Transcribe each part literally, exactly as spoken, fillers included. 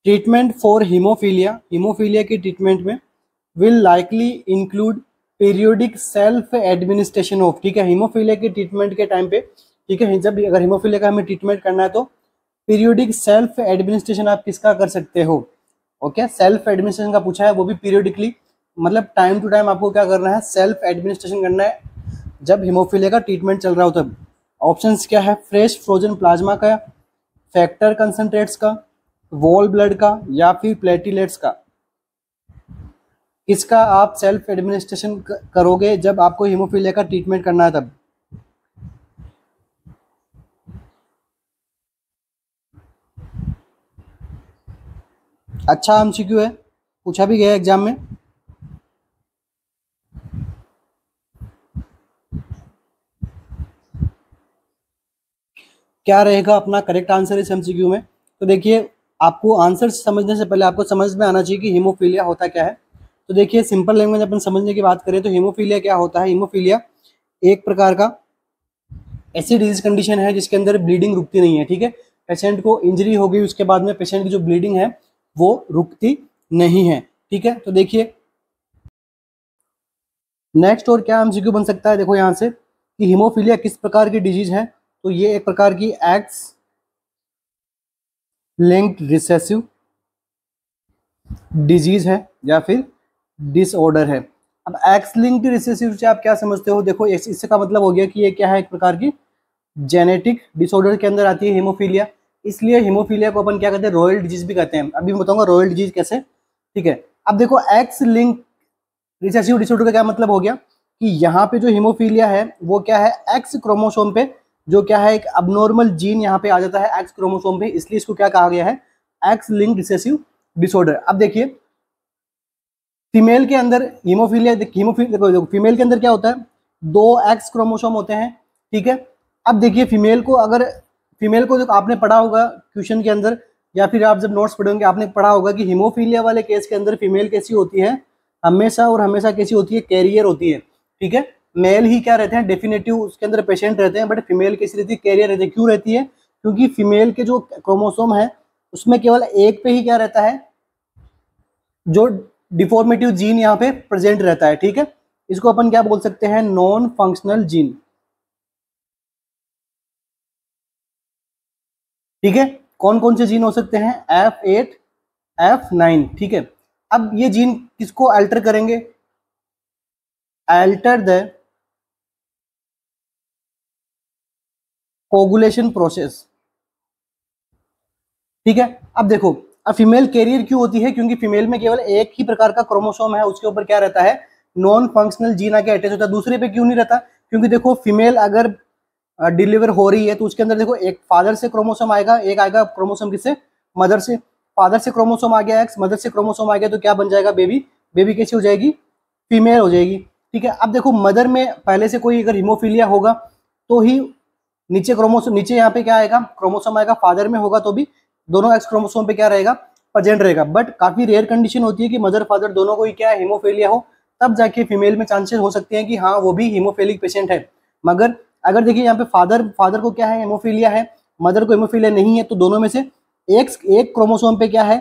Treatment for haemophilia, haemophilia की treatment में will likely include periodic self administration of, ठीक है, हीमोफीलिया के ट्रीटमेंट के टाइम पे, ठीक है, जब अगर हीमोफीलिया का हमें ट्रीटमेंट करना है तो पीरियोडिक सेल्फ एडमिनिस्ट्रेशन आप किसका कर सकते हो, ओके, सेल्फ एडमिनिस्ट्रेशन का पूछा है, वो भी पीरियोडिकली, मतलब टाइम टू टाइम आपको क्या करना है, सेल्फ एडमिनिस्ट्रेशन करना है जब हीमोफीलिया का ट्रीटमेंट चल रहा हो तब। ऑप्शंस क्या है, फ्रेश फ्रोजन प्लाज्मा का, फैक्टर कंसंट्रेट्स का, वॉल ब्लड का, या फिर प्लेटिलेट्स का, किसका आप सेल्फ एडमिनिस्ट्रेशन करोगे जब आपको हीमोफीलिया का ट्रीटमेंट करना है तब। अच्छा एमसीक्यू है, पूछा भी गया एग्जाम में। क्या रहेगा अपना करेक्ट आंसर इस एमसीक्यू में? तो देखिए, आपको आंसर समझने से पहले आपको समझ में आना चाहिए कि हीमोफीलिया होता क्या है। तो देखिए, सिंपल लैंग्वेज अपन समझने की बात करें तो हीमोफीलिया क्या होता है, हीमोफीलिया एक प्रकार का ऐसी डिजीज कंडीशन है जिसके अंदर ब्लीडिंग रुकती नहीं है, ठीक है, पेशेंट को इंजरी हो गई उसके बाद में पेशेंट की जो ब्लीडिंग है वो रुकती नहीं है, ठीक है। तो देखिए नेक्स्ट और क्या एमसीक्यू बन सकता है, देखो यहाँ से कि हीमोफीलिया किस प्रकार की डिजीज है, तो ये एक प्रकार की एक्स लिंक्ड रिसेसिव डिजीज है या फिर डिसऑर्डर है। अब एक्स लिंक्ड रिसेसिव से आप क्या समझते हो, देखो इसका मतलब हो गया कि ये क्या है, एक प्रकार की जेनेटिक डिसऑर्डर के अंदर आती है हीमोफीलिया, इसलिए हीमोफीलिया को अपन क्या कहते हैं, रॉयल डिजीज भी कहते हैं। अभी मैं बताऊंगा रॉयल डिजीज कैसे, ठीक है। अब देखो एक्स लिंक रिसेसिव डिसऑर्डर का क्या मतलब हो गया कि यहाँ पे जो हीमोफीलिया है वो क्या है, एक्स क्रोमोसोम पे जो क्या है एक अबनॉर्मल जीन यहाँ पे आ जाता है एक्स क्रोमोसोम पे, इसलिए इसको क्या कहा गया है, एक्स लिंक रिसेसिव डिसऑर्डर। अब देखिए फीमेल के अंदर हीमोफीलिया, हीमोफीलिया देखो फीमेल के अंदर क्या होता है, दो एक्स क्रोमोसोम होते हैं, ठीक है। अब देखिए फीमेल को, अगर फीमेल को, देखो आपने पढ़ा होगा क्वेश्चन के अंदर या फिर आप जब नोट्स पढ़ोगे आपने पढ़ा होगा कि हीमोफीलिया वाले केस के अंदर फीमेल कैसी होती है, हमेशा और हमेशा कैसी होती है, कैरियर होती है, ठीक है। मेल ही क्या रहते हैं, डेफिनेटिव उसके अंदर पेशेंट रहते हैं, बट फीमेल कैसी रहती है, कैरियर रहती है। क्यों रहती है, क्योंकि फीमेल के जो क्रोमोसोम है उसमें केवल एक पे ही क्या रहता है, जो डिफॉर्मेटिव जीन यहाँ पे प्रेजेंट रहता है, ठीक है। इसको अपन क्या बोल सकते हैं, नॉन फंक्शनल जीन, ठीक है। कौन कौन से जीन हो सकते हैं, एफ एट, एफ नाइन, ठीक है। अब ये जीन किसको अल्टर करेंगे, अल्टर द कोगुलेशन प्रोसेस, ठीक है। अब देखो, अब फीमेल कैरियर क्यों होती है, क्योंकि फीमेल में केवल एक ही प्रकार का क्रोमोसोम है, उसके ऊपर क्या रहता है, नॉन फंक्शनल जीन आके अटैच होता है, दूसरे पे क्यों नहीं रहता, क्योंकि देखो फीमेल अगर डिलीवर हो रही है तो उसके अंदर देखो एक फादर से क्रोमोसोम आएगा, एक आएगा क्रोमोसोम किससे, मदर से। फादर से क्रोमोसोम आ गया एक्स, मदर से क्रोमोसोम आ गया तो क्या बन जाएगा, बेबी, बेबी कैसी हो जाएगी, फीमेल हो जाएगी, ठीक है। अब देखो मदर में पहले से कोई अगर हीमोफीलिया होगा तो ही नीचे क्रोमोसोम, नीचे यहाँ पे क्या आएगा, क्रोमोसोम आएगा, फादर में होगा तो भी दोनों एक्स क्रोमोसोम पे क्या रहेगा, प्रेजेंट रहेगा। बट काफी रेयर कंडीशन होती है कि मदर फादर दोनों को ही क्या है, हीमोफीलिया हो, तब जाके फीमेल में चांसेस हो सकते हैं कि हाँ वो भी हीमोफीलिक पेशेंट है। मगर अगर देखिए यहाँ पे फादर फादर को क्या है, हीमोफीलिया है, मदर को हीमोफीलिया नहीं है, तो दोनों में से एक एक क्रोमोसोम पे क्या है,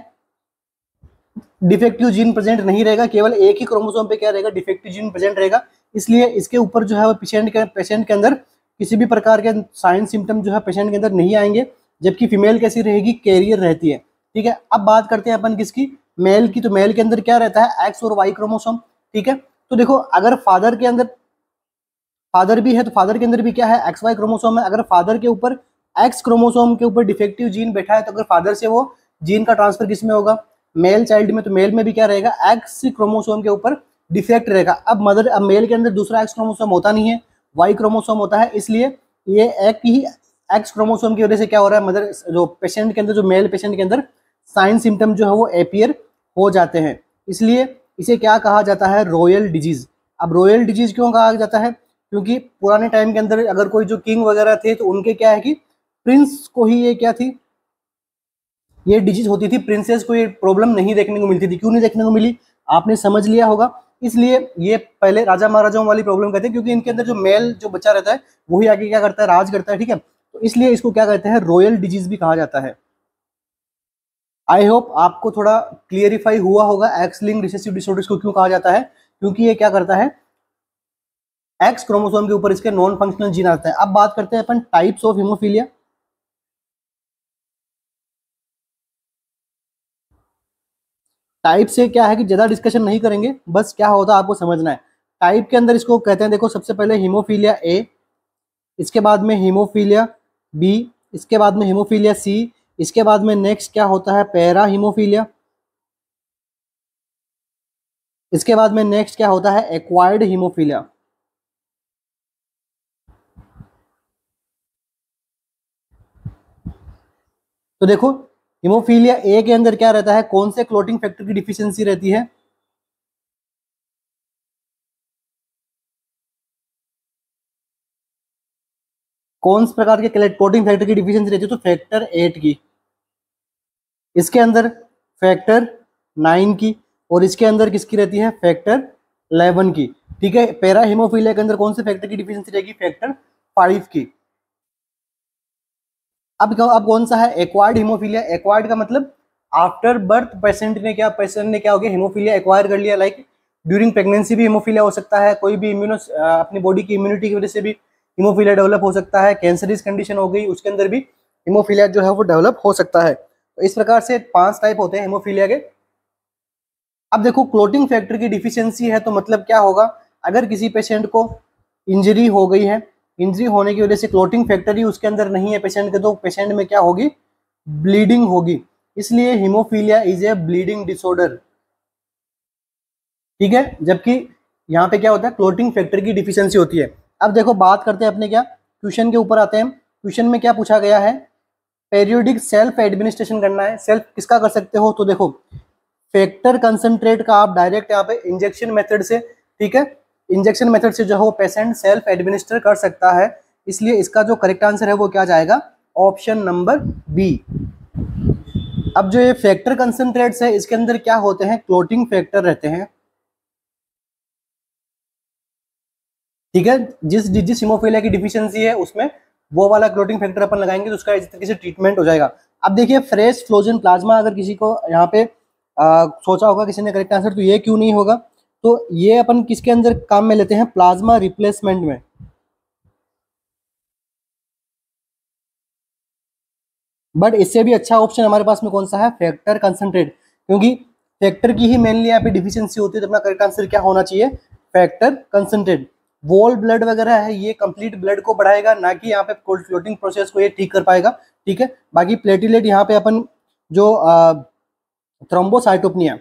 डिफेक्टिव जीन प्रेजेंट नहीं रहेगा, केवल एक ही क्रोमोसोम पे क्या रहेगा, डिफेक्टिव जीन प्रेजेंट रहेगा। इसलिए इसके ऊपर जो है वो पेशेंट के पेशेंट के अंदर किसी भी प्रकार के साइन सिम्टम जो है पेशेंट के अंदर नहीं आएंगे, जबकि फीमेल कैसी रहेगी, कैरियर रहती है, ठीक है। अब बात करते हैं अपन किसकी, मेल की। तो मेल के अंदर क्या रहता है, एक्स और वाई क्रोमोसोम, ठीक है। तो देखो अगर फादर के अंदर फादर भी है तो फादर के अंदर भी क्या है, एक्स वाई क्रोमोसोम है। अगर फादर के ऊपर एक्स क्रोमोसोम के ऊपर डिफेक्टिव जीन बैठा है तो अगर फादर से वो जीन का ट्रांसफर किस में होगा, मेल चाइल्ड में, तो मेल में भी क्या रहेगा, एक्स क्रोमोसोम के ऊपर डिफेक्ट रहेगा। अब मदर, अब मेल के अंदर दूसरा एक्स क्रोमोसोम होता नहीं है, वाई क्रोमोसोम होता है, इसलिए ये एक ही एक्स क्रोमोसोम की वजह से क्या हो रहा है, मदर जो पेशेंट के अंदर, जो मेल पेशेंट के अंदर साइन सिम्टम जो है वो एपियर हो जाते हैं, इसलिए इसे क्या कहा जाता है, रॉयल डिजीज। अब रॉयल डिजीज क्यों कहा जाता है, क्योंकि पुराने टाइम के अंदर अगर कोई जो किंग वगैरह थे तो उनके क्या है कि प्रिंस को ही ये क्या थी, ये डिजीज होती थी, प्रिंसेस को ये प्रॉब्लम नहीं देखने को मिलती थी। क्यों नहीं देखने को मिली, आपने समझ लिया होगा, इसलिए ये पहले राजा महाराजाओं वाली प्रॉब्लम कहते हैं, क्योंकि इनके अंदर जो मेल जो बच्चा रहता है वही आगे क्या करता है, राज करता है, ठीक है। तो इसलिए इसको क्या कहते हैं, रॉयल डिजीज भी कहा जाता है। आई होप आपको थोड़ा क्लियरिफाई हुआ होगा एक्स लिंक रिसेसिव डिसऑर्डर्स को क्यों कहा जाता है, क्योंकि ये क्या करता है, एक्स क्रोमोसोम के ऊपर इसके नॉन फंक्शनल जीन आते हैं। अब बात करते हैं अपन टाइप्स ऑफ हीमोफीलिया। टाइप से क्या है कि ज्यादा डिस्कशन नहीं करेंगे, बस क्या होता है आपको समझना है। टाइप के अंदर इसको कहते हैं, देखो सबसे पहले हीमोफीलिया ए, इसके बाद में हीमोफीलिया बी, इसके बाद में हीमोफीलिया सी, इसके बाद में नेक्स्ट क्या होता है पैरा हीमोफीलिया, इसके बाद में नेक्स्ट क्या होता है एक्वायर्ड हीमोफीलिया। तो देखो हीमोफीलिया ए के अंदर क्या रहता है, कौन से क्लोटिंग फैक्टर की डिफिशियंसी रहती है, कौन से प्रकार के क्लोटिंग फैक्टर की डिफिशियंसी रहती है, तो फैक्टर एट की, इसके अंदर फैक्टर नाइन की, और इसके अंदर किसकी रहती है फैक्टर इलेवन की। ठीक है, पैरा हीमोफीलिया के अंदर कौन से फैक्टर की डिफिशियंसी रहेगी, फैक्टर फाइव की। अब अब कौन सा है एक्वायर्ड हीमोफीलिया, एक्वायर्ड का मतलब आफ्टर बर्थ पेशेंट ने क्या पेशेंट ने क्या हो गया हीमोफीलिया एक्वायर कर लिया, लाइक ड्यूरिंग प्रेगनेंसी भी हीमोफीलिया हो सकता है, कोई भी इम्यूनो अपनी बॉडी की इम्यूनिटी की वजह से भी हीमोफीलिया डेवलप हो सकता है, कैंसरिस कंडीशन हो गई उसके अंदर भी हीमोफीलिया जो है वो डेवलप हो सकता है। तो इस प्रकार से पांच टाइप होते हैं हीमोफीलिया के। अब देखो क्लोटिंग फैक्टर की डिफिशियंसी है तो मतलब क्या होगा, अगर किसी पेशेंट को इंजरी हो गई है, इंजरी होने की वजह से क्लोटिंग फैक्टर ही उसके अंदर नहीं है पेशेंट के, तो पेशेंट में क्या होगी ब्लीडिंग होगी, इसलिए haemophilia is a bleeding disorder. ठीक है, जबकि यहाँ पे क्या होता है क्लोटिंग फैक्टर की डिफिशियंसी होती है। अब देखो बात करते हैं अपने क्या क्वेश्चन के ऊपर आते हैं। क्वेश्चन में क्या पूछा गया है, पेरियोडिक सेल्फ एडमिनिस्ट्रेशन करना है, सेल्फ किसका कर सकते हो, तो देखो फैक्टर कंसंट्रेट का आप डायरेक्ट यहाँ पे इंजेक्शन मेथड से, ठीक है, इंजेक्शन मेथड से जो है वो पेशेंट सेल्फ एडमिनिस्टर कर सकता है, इसलिए इसका जो करेक्ट आंसर है वो क्या जाएगा ऑप्शन नंबर बी। अब जो ये फैक्टर कंसंट्रेट्स है इसके अंदर क्या होते हैं क्लोटिंग फैक्टर रहते हैं। ठीक है, जिस जिस हीमोफीलिया की डिफिशियंसी है उसमें वो वाला क्लोटिंग फैक्टर अपन लगाएंगे तो उसका इस तरीके से ट्रीटमेंट हो जाएगा। अब देखिए फ्रेश फ्लोजन प्लाज्मा, अगर किसी को यहाँ पे आ, सोचा होगा किसी ने करेक्ट आंसर, तो ये क्यों नहीं होगा, तो ये अपन किसके अंदर काम में लेते हैं प्लाज्मा रिप्लेसमेंट में। बट इससे भी अच्छा ऑप्शन हमारे पास में कौन सा है फैक्टर कंसंट्रेट, क्योंकि फैक्टर की ही मेनली यहाँ पे डिफिशियंसी होती है, तो अपना करेक्ट आंसर क्या होना चाहिए फैक्टर कंसंट्रेट। वॉल ब्लड वगैरह है ये कंप्लीट ब्लड को बढ़ाएगा, ना कि यहाँ पे कोल्ड फ्लोटिंग प्रोसेस को ये ठीक कर पाएगा। ठीक है, बाकी प्लेटिलेट यहाँ पे अपन जो थ्रोम्बोसाइटोपनिया,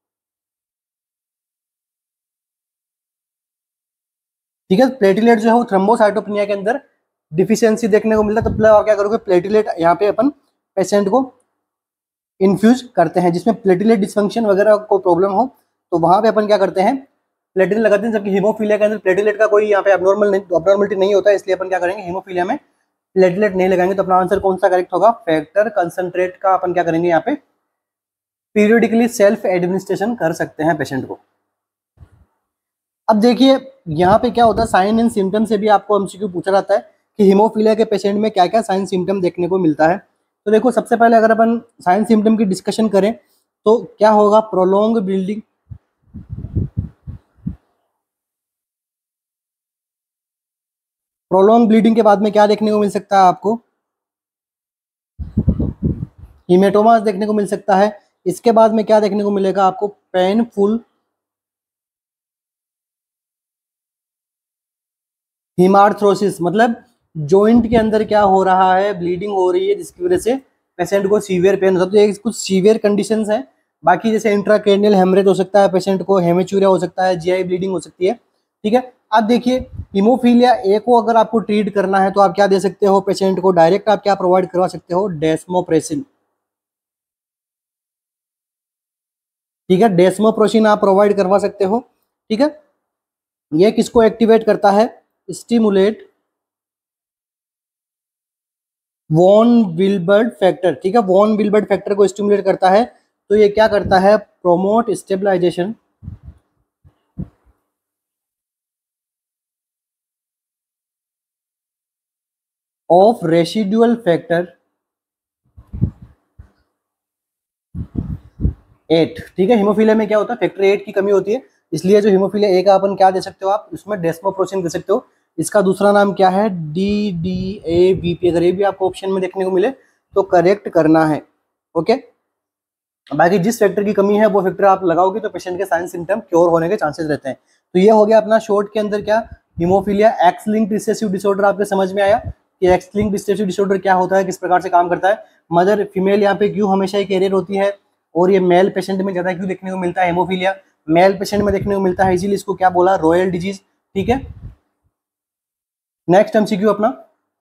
ठीक है, प्लेटिलेट जो है वो थ्रोम्बोसाइटोपनिया के अंदर डिफिशियंसी देखने को मिलता है, तो आप क्या करोगे प्लेटिलेट यहाँ पे अपन पेशेंट को इन्फ्यूज करते हैं, जिसमें प्लेटिलेट डिसफंक्शन वगैरह को प्रॉब्लम हो तो वहां पे अपन क्या करते हैं प्लेटिलेट लगाते हैं, जबकि हीमोफीलिया के अंदर प्लेटिलेट का कोई यहाँ पे अबनॉर्मल नहीं अबनॉर्मलिटी नहीं होता है, इसलिए अपन क्या करेंगे हीमोफीलिया में प्लेटलेट नहीं लगाएंगे। तो अपना आंसर कौन सा करेक्ट होगा फैक्टर कंसंट्रेट का अपन क्या करेंगे यहाँ पे पीरियडिकली सेल्फ एडमिनिस्ट्रेशन कर सकते हैं पेशेंट को। अब देखिए यहाँ पे क्या होता है साइन एंड सिम्टम से भी आपको एमसीक्यू पूछा जाता है कि हीमोफीलिया के पेशेंट में क्या क्या साइन सिम्टम देखने को मिलता है। तो देखो सबसे पहले अगर अपन साइन सिम्टम की डिस्कशन करें तो क्या होगा प्रोलॉन्ग ब्लीडिंग, प्रोलॉन्ग ब्लीडिंग के बाद में क्या देखने को मिल सकता है आपको हीमेटोमास देखने को मिल सकता है। इसके बाद में क्या देखने को मिलेगा आपको पेनफुल हीमार्थ्रोसिस, मतलब जॉइंट के अंदर क्या हो रहा है ब्लीडिंग हो रही है जिसकी वजह से पेशेंट को सीवियर पेन होता है। तो ये कुछ सीवियर कंडीशंस हैं। बाकी जैसे इंट्राक्रेनियल हेमरेज हो सकता है पेशेंट को, हेमेचूरिया हो सकता है, जीआई ब्लीडिंग हो सकती है। ठीक है, अब देखिए हीमोफीलिया ए को अगर आपको ट्रीट करना है तो आप क्या दे सकते हो पेशेंट को डायरेक्ट आप क्या प्रोवाइड करवा सकते हो डेस्मोप्रेसिन। ठीक है, डेस्मोप्रेसिन आप प्रोवाइड करवा सकते हो। ठीक है, ये किसको एक्टिवेट करता है स्टिमुलेट वॉन विल्बर्ड फैक्टर। ठीक है, वॉन विल्बर्ड फैक्टर को स्टिमुलेट करता है, तो ये क्या करता है promote stabilisation of residual factor eight, ठीक है। हीमोफीलिया में क्या होता है, फैक्टर एट की कमी होती है, इसलिए जो हीमोफीलिया ए का अपन क्या दे सकते हो आप, उसमें डेस्मोप्रोसिन दे सकते हो। इसका दूसरा नाम क्या है, D D A V P. अगर ये भी आपको ऑप्शन में देखने को मिले तो करेक्ट करना है, ओके। बाकी जिस फैक्टर की कमी है वो फैक्टर आप लगाओगे तो पेशेंट के साइन सिम्टम क्योर होने के चांसेस रहते हैं। तो ये हो गया अपना शॉर्ट के अंदर क्या, haemophilia. X linked recessive disorder आपके समझ में आया कि एक्स लिंक्ड रिसेसिव डिसऑर्डर क्या होता है, किस प्रकार से काम करता है। मदर फीमेल यहाँ पे क्यों हमेशा ही कैरियर होती है, और ये मेल पेशेंट में ज्यादा क्यों देखने को मिलता है हेमोफीलिया, मेल पेशेंट में देखने को मिलता है, इसीलिए इसको क्या बोला, रॉयल डिजीज, ठीक है। नेक्स्ट एमसीक्यू अपना,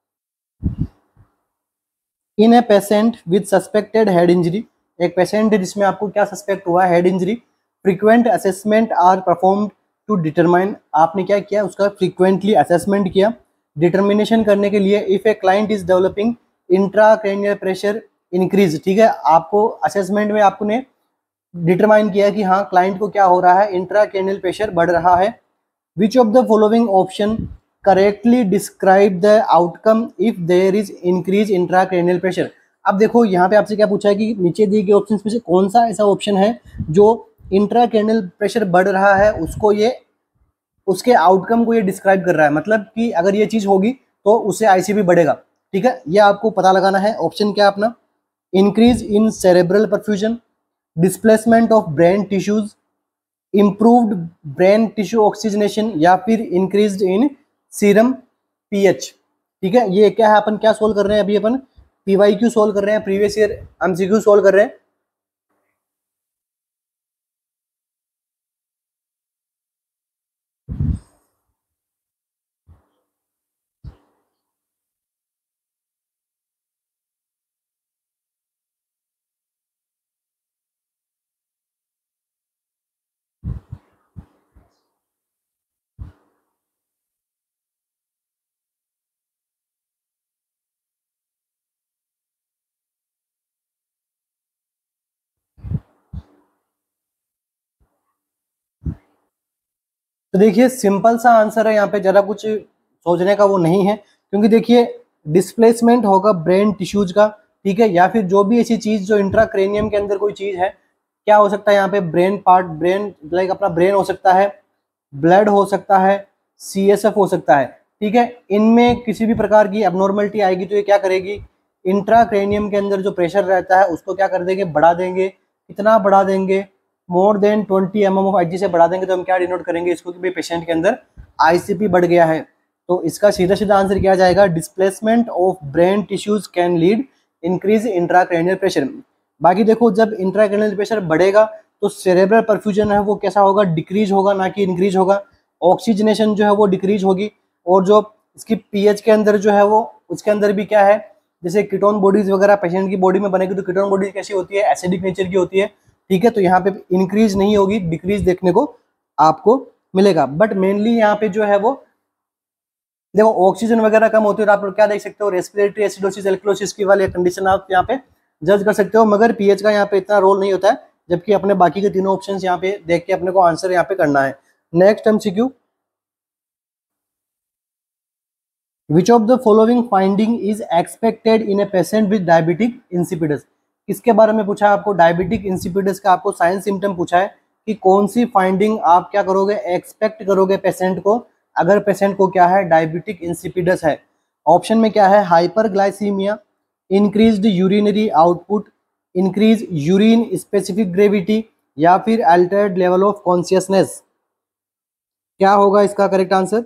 in a patient with suspected head injury, एक पेशेंट है जिसमें आपको क्या सस्पेक्ट हुआ, head injury, frequent assessment are performed to determine, आपने क्या किया, उसका फ्रीक्वेंटली असेसमेंट किया डिटर्मिनेशन करने के लिए if a client is developing intracranial pressure increase, ठीक है। आपको असेसमेंट में आपने डिटरमाइन किया कि हाँ क्लाइंट को क्या हो रहा है, इंट्राक्रेनियल प्रेशर बढ़ रहा है। Which of the following option correctly describe the outcome if there is increase intracranial pressure. अब देखो यहाँ पे आपसे क्या पूछा है कि नीचे दिए गए ऑप्शन में से कौन सा ऐसा ऑप्शन है जो इंट्राक्रेनियल प्रेशर बढ़ रहा है, उसको ये उसके आउटकम को ये डिस्क्राइब कर रहा है, मतलब कि अगर ये चीज होगी तो उससे आईसीपी बढ़ेगा, ठीक है। ये आपको पता लगाना है। ऑप्शन क्या अपना, increase in cerebral perfusion, displacement of brain tissues, improved brain tissue oxygenation, या फिर इंक्रीज्ड इन सीरम पीएच, ठीक है। ये क्या है, अपन क्या सोल्व कर रहे हैं अभी, अपन पीवाईक्यू सोल्व कर रहे हैं, प्रीवियस ईयर एमसीक्यू सोल्व कर रहे हैं। तो देखिए सिंपल सा आंसर है यहाँ पे, जरा कुछ सोचने का वो नहीं है, क्योंकि देखिए डिस्प्लेसमेंट होगा ब्रेन टिश्यूज का, ठीक है, या फिर जो भी ऐसी चीज जो इंट्राक्रेनियम के अंदर कोई चीज है, क्या हो सकता है यहाँ पे, ब्रेन पार्ट, ब्रेन लाइक अपना ब्रेन हो सकता है, ब्लड हो सकता है, सीएसएफ हो सकता है, ठीक है। इनमें किसी भी प्रकार की एबनॉर्मलिटी आएगी तो ये क्या करेगी, इंट्राक्रेनियम के अंदर जो प्रेशर रहता है उसको क्या कर देंगे, बढ़ा देंगे। कितना बढ़ा देंगे, more than twenty M M of IG से बढ़ा देंगे, तो हम क्या डिनोट करेंगे इसको कि भाई पेशेंट के अंदर आईसीपी बढ़ गया है। तो इसका सीधा सीधा आंसर क्या जाएगा, displacement of brain tissues can lead increase intracranial pressure. बाकी देखो जब इंट्राक्रेनियल प्रेशर बढ़ेगा तो सेरेब्रल परफ्यूजन है वो कैसा होगा, डिक्रीज होगा, ना कि इंक्रीज होगा। ऑक्सीजनेशन जो है वो डिक्रीज होगी, और जो इसकी पीएच के अंदर जो है वो उसके अंदर भी क्या है, जैसे कीटोन बॉडीज वगैरह पेशेंट की बॉडी में बनेगी तो कीटोन बॉडीज कैसी होती है, एसिडिक नेचर की होती है, ठीक है। तो यहाँ पे इंक्रीज नहीं होगी, डिक्रीज देखने को आपको मिलेगा। बट मेनली यहाँ पे जो है वो देखो ऑक्सीजन वगैरह कम होती है तो आप लोग क्या देख सकते हो, रेस्पिरेटरी एसिडोसिस एल्कलोसिस की वाली कंडीशन आप यहाँ पे जज कर सकते हो, मगर पीएच का यहाँ पे इतना रोल नहीं होता है, जबकि अपने बाकी के तीनों ऑप्शन यहाँ पे देख के अपने को आंसर यहाँ पे करना है। Next MCQ, which of the following finding is expected in a patient with diabetic insipidus. किसके बारे में पूछा है आपको, डायबिटिक इंसिपिडस का आपको साइन सिम्टम पूछा है कि कौन सी फाइंडिंग आप क्या करोगे, एक्सपेक्ट करोगे पेशेंट को, अगर पेशेंट को क्या है, डायबिटिक इंसिपिडस है। ऑप्शन में क्या है, hyperglycaemia, increased urinary output, increase urine specific gravity, या फिर अल्टर्ड लेवल ऑफ कॉन्शियसनेस। क्या होगा इसका करेक्ट आंसर।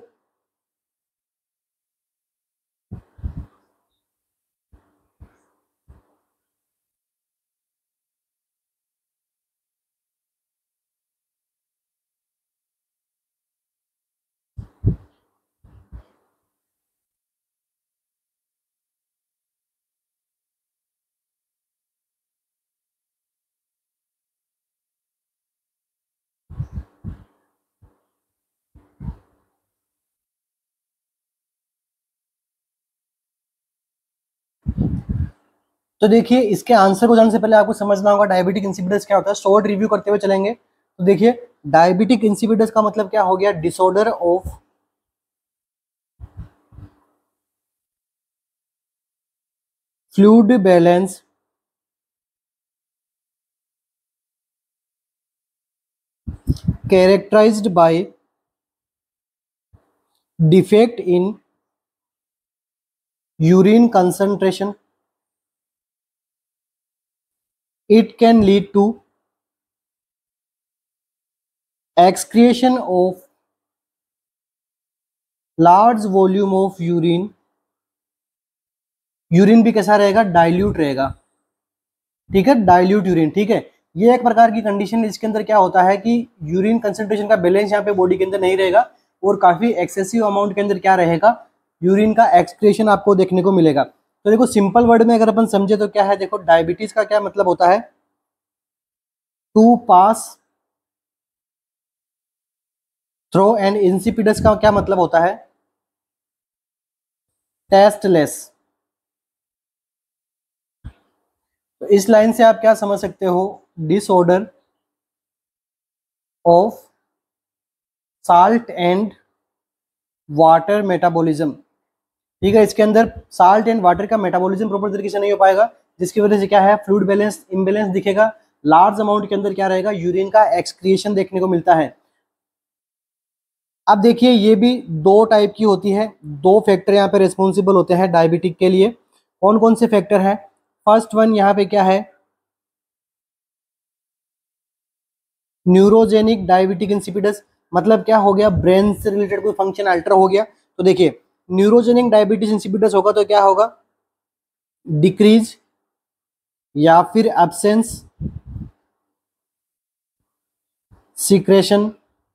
तो देखिए इसके आंसर को जानने से पहले आपको समझना होगा डायबिटिक इंसिपिडस क्या होता है, शॉर्ट रिव्यू करते हुए चलेंगे। तो देखिए डायबिटिक इंसिपिडस का मतलब क्या हो गया, disorder of fluid balance characterized by defect in urine concentration. It can lead to excretion of large volume of urine. Urine भी कैसा रहेगा? डाइल्यूट रहेगा, ठीक है, डाइल्यूट यूरिन, ठीक है। ये एक प्रकार की कंडीशन, इसके अंदर क्या होता है कि यूरिन कंसंट्रेशन का बैलेंस यहाँ पे बॉडी के अंदर नहीं रहेगा और काफी एक्सेसिव अमाउंट के अंदर क्या रहेगा? यूरिन का एक्सक्रीशन आपको देखने को मिलेगा। तो देखो सिंपल वर्ड में अगर अपन समझे तो क्या है, देखो डायबिटीज का क्या मतलब होता है? To pass through, and insipidus का क्या मतलब होता है? टेस्टलेस। तो इस लाइन से आप क्या समझ सकते हो? Disorder of salt and water metabolism, ठीक है। इसके अंदर साल्ट एंड वाटर का मेटाबॉलिज्म प्रॉपर तरीके से नहीं हो पाएगा, जिसकी वजह से क्या है? फ्लूइड बैलेंस इम्बैलेंस दिखेगा। लार्ज अमाउंट के अंदर क्या रहेगा? यूरिन का एक्सक्रिएशन देखने को मिलता है। अब देखिए ये भी दो टाइप की होती है, दो फैक्टर यहाँ पे रिस्पॉन्सिबल होते हैं डायबिटिक के लिए। कौन कौन से फैक्टर हैं? फर्स्ट वन यहाँ पे क्या है? न्यूरोजेनिक डायबिटिक इंसिपिडस, मतलब क्या हो गया? ब्रेन से रिलेटेड कोई फंक्शन अल्टर हो गया। तो देखिए न्यूरोजेनिक डायबिटिस इंसिपिडस होगा तो क्या होगा? डिक्रीज या फिर absence secretion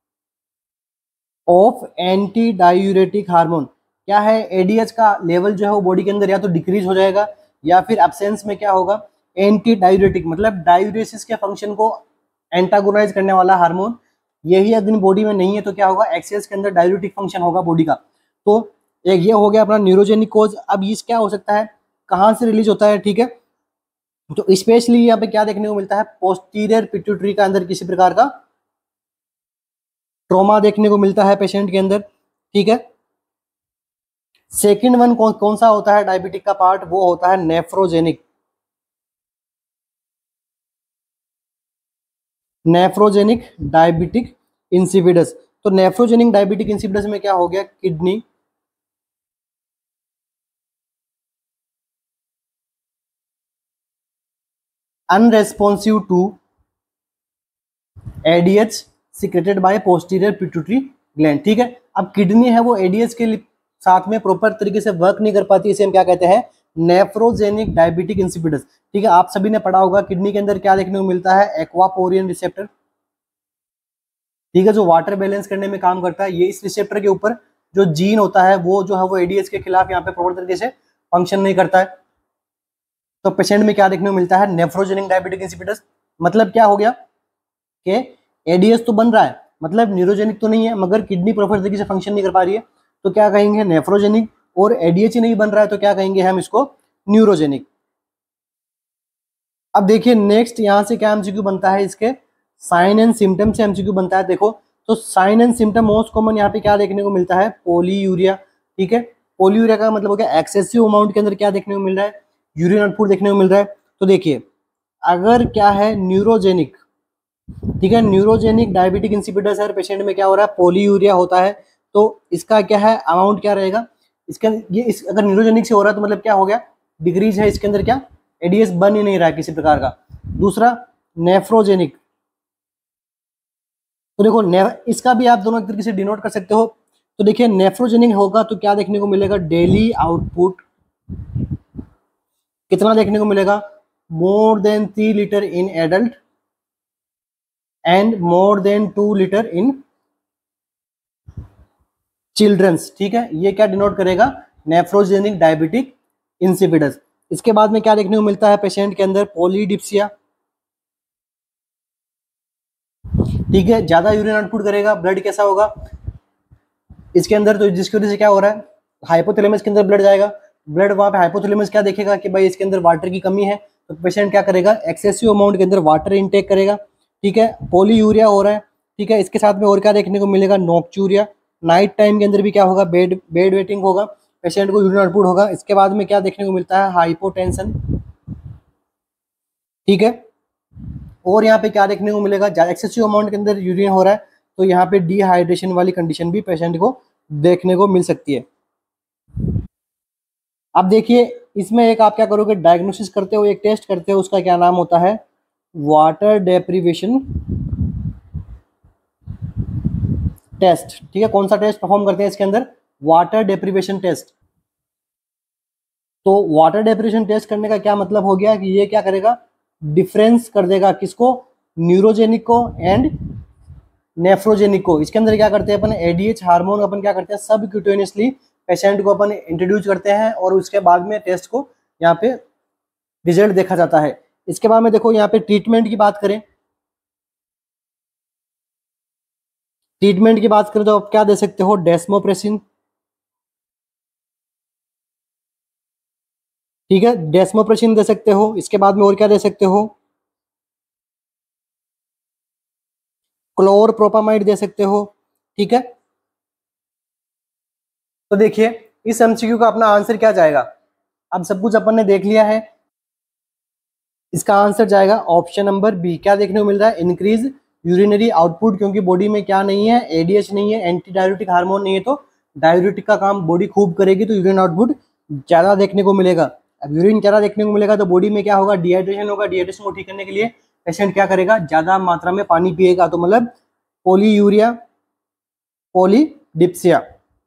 of anti diuretic hormone. क्या है? एडीएच का लेवल जो है वो बॉडी के अंदर या तो डिक्रीज हो जाएगा या फिर एब्सेंस में क्या होगा? एंटी डायूरेटिक, मतलब डायूरेसिस के फंक्शन को एंटागोनाइज करने वाला हार्मोन, यही अगर बॉडी में नहीं है तो क्या होगा? एक्सेस के अंदर डायूरेटिक फंक्शन होगा बॉडी का। तो एक ये हो गया अपना न्यूरोजेनिक कोज। अब ये क्या हो सकता है? कहाँ से रिलीज होता है, ठीक है। तो स्पेशली यहाँ पे क्या देखने को मिलता है? पोस्टीरियर पिट्यूटरी का अंदर किसी प्रकार का ट्रॉमा देखने को मिलता है पेशेंट के अंदर, ठीक है। सेकंड वन कौन कौन सा होता है डायबिटिक का पार्ट? वो होता है नेफ्रोजेनिक। Nephrogenic diabetic insipidus. तो नेफ्रोजेनिक डायबिटिक इंसिपिडस में क्या हो गया? Kidney, unresponsive to ADH secreted by posterior pituitary gland, ठीक है। अब किडनी है वो एडीएच के साथ में प्रॉपर तरीके से वर्क नहीं कर पाती, इसे हम क्या कहते हैं? नेफ्रोजेनिक डायबिटिक इंसिपिडस, ठीक है। आप सभी ने पढ़ा होगा किडनी के अंदर क्या देखने को मिलता है? एक्वापोरियन रिसेप्टर, ठीक है, जो वाटर बैलेंस करने में काम करता है। ये इस रिसेप्टर के ऊपर जो जीन होता है वो जो है वो एडीएच के खिलाफ यहाँ पे प्रॉपर तरीके से फंक्शन नहीं करता है। तो पेशेंट में क्या देखने को मिलता है? Nephrogenic diabetic insipidus. मतलब क्या हो गया कि एडीएच तो बन रहा है, मतलब न्यूरोजेनिक तो नहीं है, मगर किडनी प्रॉपर तरीके से फंक्शन नहीं कर पा रही है, तो क्या कहेंगे? नेफ्रोजेनिक। और एडीएच ही नहीं बन रहा है तो क्या कहेंगे हम इसको? न्यूरोजेनिक। अब देखिए नेक्स्ट यहाँ से क्या एमसीक्यू बनता है? इसके साइन एंड सिम्टम से एमसीक्यू बनता है। देखो तो sign and symptom most common यहाँ पे क्या देखने को मिलता है? पॉलीयूरिया, ठीक है। पॉलीयूरिया का मतलब हो गया एक्सेसिव अमाउंट के अंदर क्या देखने को मिल रहा है? यूरिन आउटपुट देखने को मिल रहा है। तो देखिए अगर क्या है? न्यूरोजेनिक, ठीक है, न्यूरोजेनिक डायबिटिक इंसिपिडस है, पेशेंट में क्या हो रहा है? पॉलीयूरिया होता है। तो इसका क्या है? अमाउंट क्या रहेगा इसका? ये इस अगर न्यूरोजेनिक से हो रहा है तो मतलब क्या हो गया? डिक्रीज है इसके अंदर, क्या एडीएस बन ही नहीं रहा है किसी प्रकार का। दूसरा नेफ्रोजेनिक, तो देखो ने, इसका भी आप दोनों तरीके से डिनोट कर सकते हो। तो देखिए नेफ्रोजेनिक होगा तो क्या देखने को मिलेगा? डेली आउटपुट कितना देखने को मिलेगा? More than three litre in adult and more than two litre in childrens, ठीक है। ये क्या डिनोट करेगा? Nephrogenic diabetic insipidus. इसके बाद में क्या देखने को मिलता है पेशेंट के अंदर? पॉलीडिप्सिया, ठीक है, ज्यादा यूरिन आउटपुट करेगा। ब्लड कैसा होगा इसके अंदर? तो जिसकी वजह से क्या हो रहा है? हाइपोथैलेमस के अंदर ब्लड जाएगा। ब्लड वहां पे हाइपोथैलेमस क्या देखेगा कि भाई इसके अंदर वाटर की कमी है, तो पेशेंट क्या करेगा? एक्सेसिव अमाउंट के अंदर वाटर इनटेक करेगा, ठीक है। पॉलीयूरिया हो रहा है, ठीक है। इसके साथ में और क्या देखने को मिलेगा? नोक्चूरिया। नाइट टाइम के अंदर भी क्या होगा? बेड बेड वेटिंग होगा, पेशेंट को यूरिन आउटपुट होगा। इसके बाद में क्या देखने को मिलता है? हाइपोटेंशन, ठीक है। और यहाँ पे क्या देखने को मिलेगा? एक्सेसिव अमाउंट के अंदर यूरिन हो रहा है तो यहाँ पे डिहाइड्रेशन वाली कंडीशन भी पेशेंट को देखने को मिल सकती है। अब देखिए इसमें एक आप क्या करोगे, डायग्नोसिस करते हो, एक टेस्ट करते हो, उसका क्या नाम होता है, वाटर डेप्रीवेशन टेस्ट। ठीक है, कौन सा टेस्ट परफॉर्म करते हैं इसके अंदर, वाटर डेप्रीवेशन टेस्ट। तो वाटर डेप्रीवेशन टेस्ट करने का क्या मतलब हो गया कि ये क्या करेगा, डिफरेंस कर देगा किसको, न्यूरोजेनिक को एंड नेफ्रोजेनिक को। इसके अंदर क्या करते हैं अपन, एडीएच हार्मोन अपन क्या करते हैं, सब क्यूटेनियसली पेशेंट को अपन इंट्रोड्यूस करते हैं और उसके बाद में टेस्ट को यहाँ पे रिजल्ट देखा जाता है। इसके बाद में देखो यहाँ पे ट्रीटमेंट की बात करें, ट्रीटमेंट की बात करें तो आप क्या दे सकते हो, डेस्मोप्रेसिन। ठीक है, डेस्मोप्रेसिन दे सकते हो। इसके बाद में और क्या दे सकते हो, क्लोरप्रोपामाइड दे सकते हो। ठीक है, तो देखिए इस एमसीक्यू का अपना आंसर क्या जाएगा, अब सब कुछ अपन ने देख लिया है, इसका आंसर जाएगा ऑप्शन नंबर बी। क्या देखने को मिल रहा है, इंक्रीज यूरिनरी आउटपुट, क्योंकि बॉडी में क्या नहीं है, एडीएच नहीं है, एंटी डाययूरेटिक हार्मोन नहीं है, तो डाययूरेटिक का काम बॉडी खूब करेगी तो यूरिन आउटपुट ज़्यादा देखने को मिलेगा। अब यूरिन ज़्यादा देखने को मिलेगा तो बॉडी में क्या होगा, डिहाइड्रेशन होगा। डिहाइड्रेशन को ठीक करने के लिए पेशेंट क्या करेगा, ज़्यादा मात्रा में पानी पिएगा, तो मतलब पोलीयूरिया, पॉलीडिप्सिया।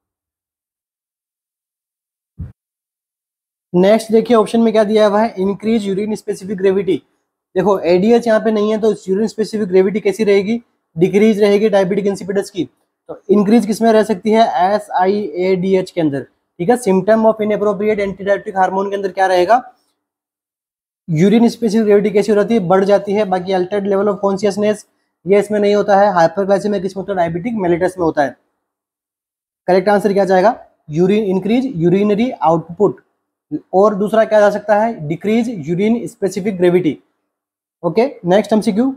नेक्स्ट देखिए ऑप्शन में क्या दिया हुआ है, इंक्रीज यूरिन स्पेसिफिक ग्रेविटी। देखो एडीएच यहाँ पे नहीं है तो यूरिन स्पेसिफिक ग्रेविटी कैसी रहेगी, डिक्रीज रहेगी डायबिटिक इंसिपिडस की। तो इंक्रीज किस में रह सकती है, S I A D H के अंदर। ठीक है, symptom of inappropriate anti diabetic hormone के अंदर क्या रहेगा, यूरिन स्पेसिफिक ग्रेविटी कैसी हो जाती है, बढ़ जाती है। बाकी अल्टर्ड लेवल ऑफ कॉन्शियसनेस ये इसमें नहीं होता है। हाइपरग्लाइसेमिया किसमें होता है, डायबिटिक मेलिटस में होता है। करेक्ट आंसर क्या जाएगा, यूरिन इंक्रीज यूरिनरी आउटपुट। और दूसरा क्या जा सकता है, decrease urine specific gravity. Okay, next MCQ,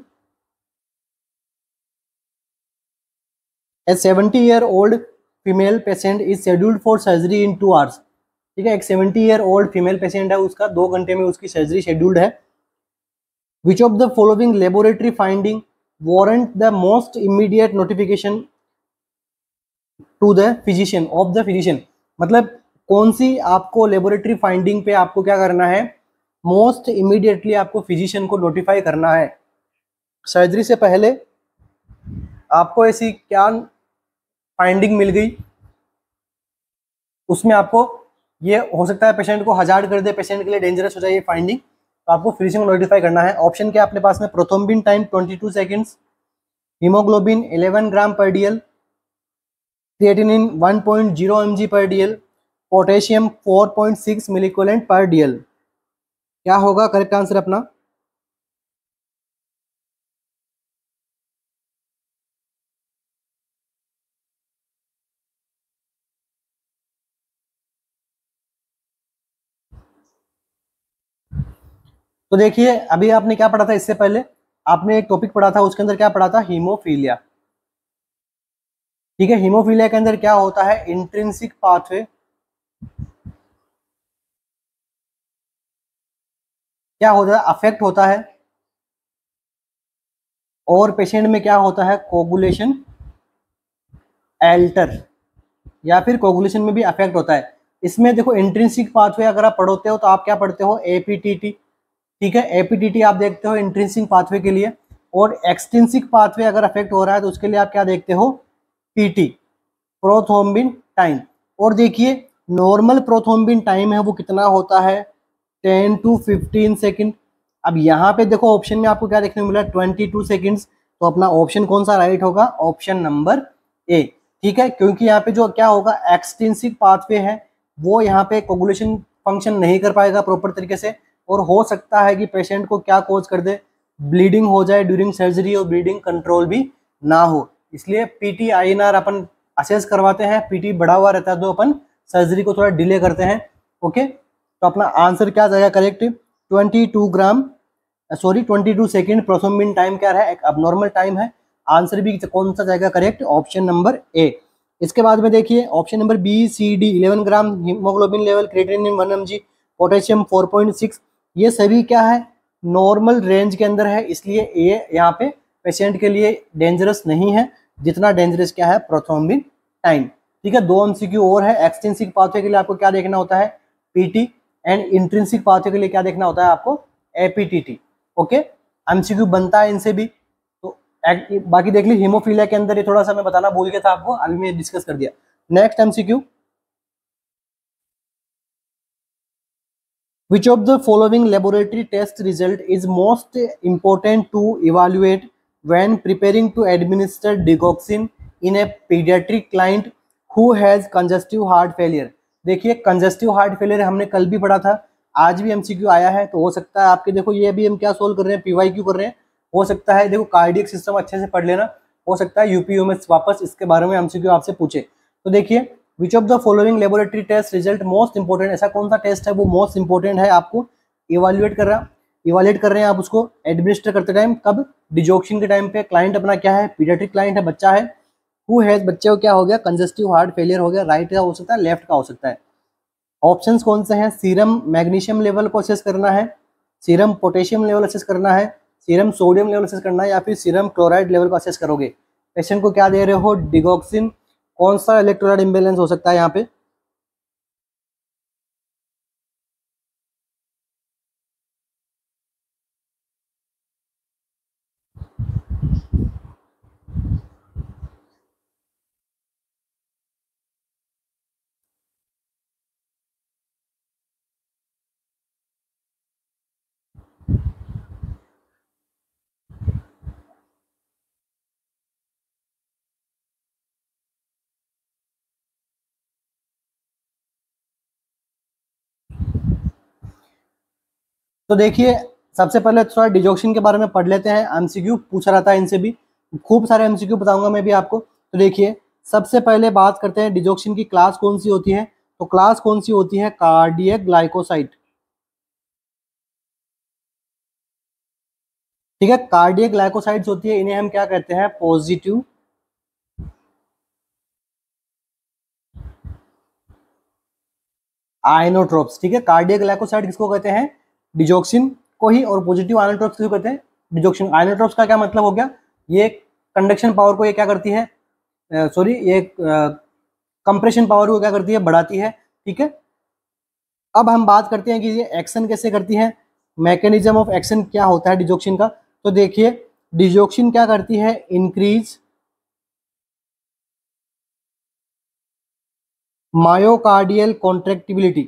a seventy year old female patient is scheduled for surgery in two hours. ठीक है, एक seventy year old female patient है, उसका दो घंटे में उसकी सर्जरी शेड्यूल्ड है। Which of the following laboratory finding warrant the most immediate notification to the physician of the physician. मतलब कौन सी आपको लेबोरेटरी फाइंडिंग पे आपको क्या करना है, मोस्ट इमीडिएटली आपको फिजिशियन को नोटिफाई करना है। सर्जरी से पहले आपको ऐसी क्या फाइंडिंग मिल गई, उसमें आपको ये हो सकता है पेशेंट को हजार्ड कर दे, पेशेंट के लिए डेंजरस हो जाए ये फाइंडिंग, तो आपको फिजिशियन को नोटिफाई करना है। ऑप्शन क्या अपने पास में, prothrombin time twenty two seconds, haemoglobin eleven gram per DL, creatinine one point zero MG per DL, potassium four point six milliequivalent per DL. क्या होगा करेक्ट आंसर अपना, तो देखिए अभी आपने क्या पढ़ा था, इससे पहले आपने एक टॉपिक पढ़ा था, उसके अंदर क्या पढ़ा था, हीमोफीलिया। ठीक है, हीमोफीलिया के अंदर क्या होता है, इंट्रिंसिक पाथवे क्या होता है, अफेक्ट होता है, और पेशेंट में क्या होता है, कोगुलेशन एल्टर, या फिर कोगुलेशन में भी अफेक्ट होता है। इसमें देखो इंट्रिंसिक पाथवे अगर आप पढ़ोते हो तो आप क्या पढ़ते हो, एपीटीटी। ठीक है, एपीटीटी आप देखते हो इंट्रिंसिक पाथवे के लिए, और एक्सट्रिंसिक पाथवे अगर अफेक्ट हो रहा है तो उसके लिए आप क्या देखते हो, पीटी, प्रोथ्रोम्बिन टाइम। और देखिए नॉर्मल प्रोथ्रोम्बिन टाइम है वो कितना होता है, टेन टू फिफ्टीन सेकेंड। अब यहाँ पे देखो ऑप्शन में आपको क्या देखने को मिला, ट्वेंटी टू सेकेंड्स। तो अपना ऑप्शन कौन सा राइट होगा, ऑप्शन नंबर ए। ठीक है, क्योंकि यहाँ पे जो क्या होगा, एक्सट्रिंसिक पाथवे है वो यहाँ पे कोगुलेशन फंक्शन नहीं कर पाएगा प्रॉपर तरीके से, और हो सकता है कि पेशेंट को क्या कॉज कर दे, ब्लीडिंग हो जाए ड्यूरिंग सर्जरी, और ब्लीडिंग कंट्रोल भी ना हो। इसलिए पीटी आईएनआर अपन असेस करवाते हैं, पीटी बढ़ा हुआ रहता है तो अपन सर्जरी को थोड़ा डिले करते हैं। ओके, तो अपना आंसर क्या जाएगा correct, twenty two gram sorry twenty two second prothrombin time क्या है, एक अबनॉर्मल टाइम है। आंसर भी कौन सा जाएगा करेक्ट, ऑप्शन नंबर ए। इसके बाद में देखिए option number B C D, eleven gram haemoglobin level, creatinine one MG, potassium four point six, ये सभी क्या है, नॉर्मल रेंज के अंदर है, इसलिए ये यहाँ पे पेशेंट के लिए डेंजरस नहीं है। जितना डेंजरस क्या है प्रोथ्रोम्बिन टाइम। ठीक है, दो एमसीक्यू और है। एक्सट्रिंसिक पाथवे के लिए आपको क्या देखना होता है, पीटी, एंड इंट्रिंसिक पाथवे के लिए क्या देखना होता है आपको, एपीटीटी। ओके, एमसीक्यू बनता है इनसे भी। तो बाकी देख ली हीमोफीलिया के अंदर, ये थोड़ा सा मैं बताना भूल गया था आपको, अभी मैं डिस्कस कर दिया। Next MCQ, which of the following laboratory test result is most important to evaluate when preparing to administer digoxin in a pediatric client who has congestive heart failure। देखिए कंजेस्टिव हार्ट फेलियर हमने कल भी पढ़ा था, आज भी MCQ आया है, तो हो सकता है आपके, देखो ये भी हम क्या सोल्व कर रहे हैं, पीवाईक्यू कर रहे हैं, हो सकता है देखो कार्डियक सिस्टम अच्छे से पढ़ लेना, हो सकता है यूपीयूएमएस वापस इसके बारे में एमसीक्यू आपसे पूछे। तो देखिए which of the following laboratory test result most important, ऐसा कौन सा टेस्ट है वो मोस्ट इंपोर्टेंट है आपको इवेल्युएट कर रहा इवेल्युएट कर रहे हैं आप उसको एडमिनिस्टर करते टाइम, कब, डिजोक्सिन के टाइम पे। क्लाइंट अपना क्या है, पीडियाट्रिक क्लाइंट है, बच्चा है, हु हैज, बच्चे को क्या हो गया, कंजेस्टिव हार्ट फेलियर हो गया, राइट का हो सकता है, लेफ्ट का हो सकता है। ऑप्शंस कौन से हैं, सीरम मैग्नीशियम लेवल को असेस करना है, सीरम पोटेशियम लेवल असेस करना है, सीरम सोडियम लेवल असेस करना है, या फिर सीरम क्लोराइड लेवल को असेस करोगे। पेशेंट को क्या दे रहे हो, डिगोक्सिन, कौन सा इलेक्ट्रोलाइट इम्बैलेंस हो सकता है यहाँ पे, तो देखिए सबसे पहले थोड़ा डिजोक्सिन के बारे में पढ़ लेते हैं, एमसीक्यू पूछा रहता है इनसे भी, खूब सारे एमसीक्यू बताऊंगा मैं भी आपको। तो देखिए सबसे पहले बात करते हैं डिजोक्सिन की क्लास कौन सी होती है, तो क्लास कौन सी होती है, कार्डियक ग्लाइकोसाइड। ठीक है, कार्डियक ग्लाइकोसाइड्स होती है, इन्हें हम क्या कहते हैं, पॉजिटिव आयनोट्रोप्स। ठीक है, कार्डियक ग्लाइकोसाइड किसको कहते हैं, डिजोक्सिन को ही, और पॉजिटिव आयनोट्रोप्स किसको कहते हैं, डिजोक्सिन। आयनोट्रोप्स का क्या मतलब हो गया, ये कंडक्शन पावर को ये क्या करती है, सॉरी ये कंप्रेशन पावर को क्या करती है, बढ़ाती है। ठीक है, अब हम बात करते हैं कि ये एक्शन कैसे करती है, मैकेनिज्म ऑफ एक्शन क्या होता है डिजोक्सिन का। तो देखिए डिजोक्सिन क्या करती है, इंक्रीज मायोकार्डियल कॉन्ट्रैक्टिबिलिटी।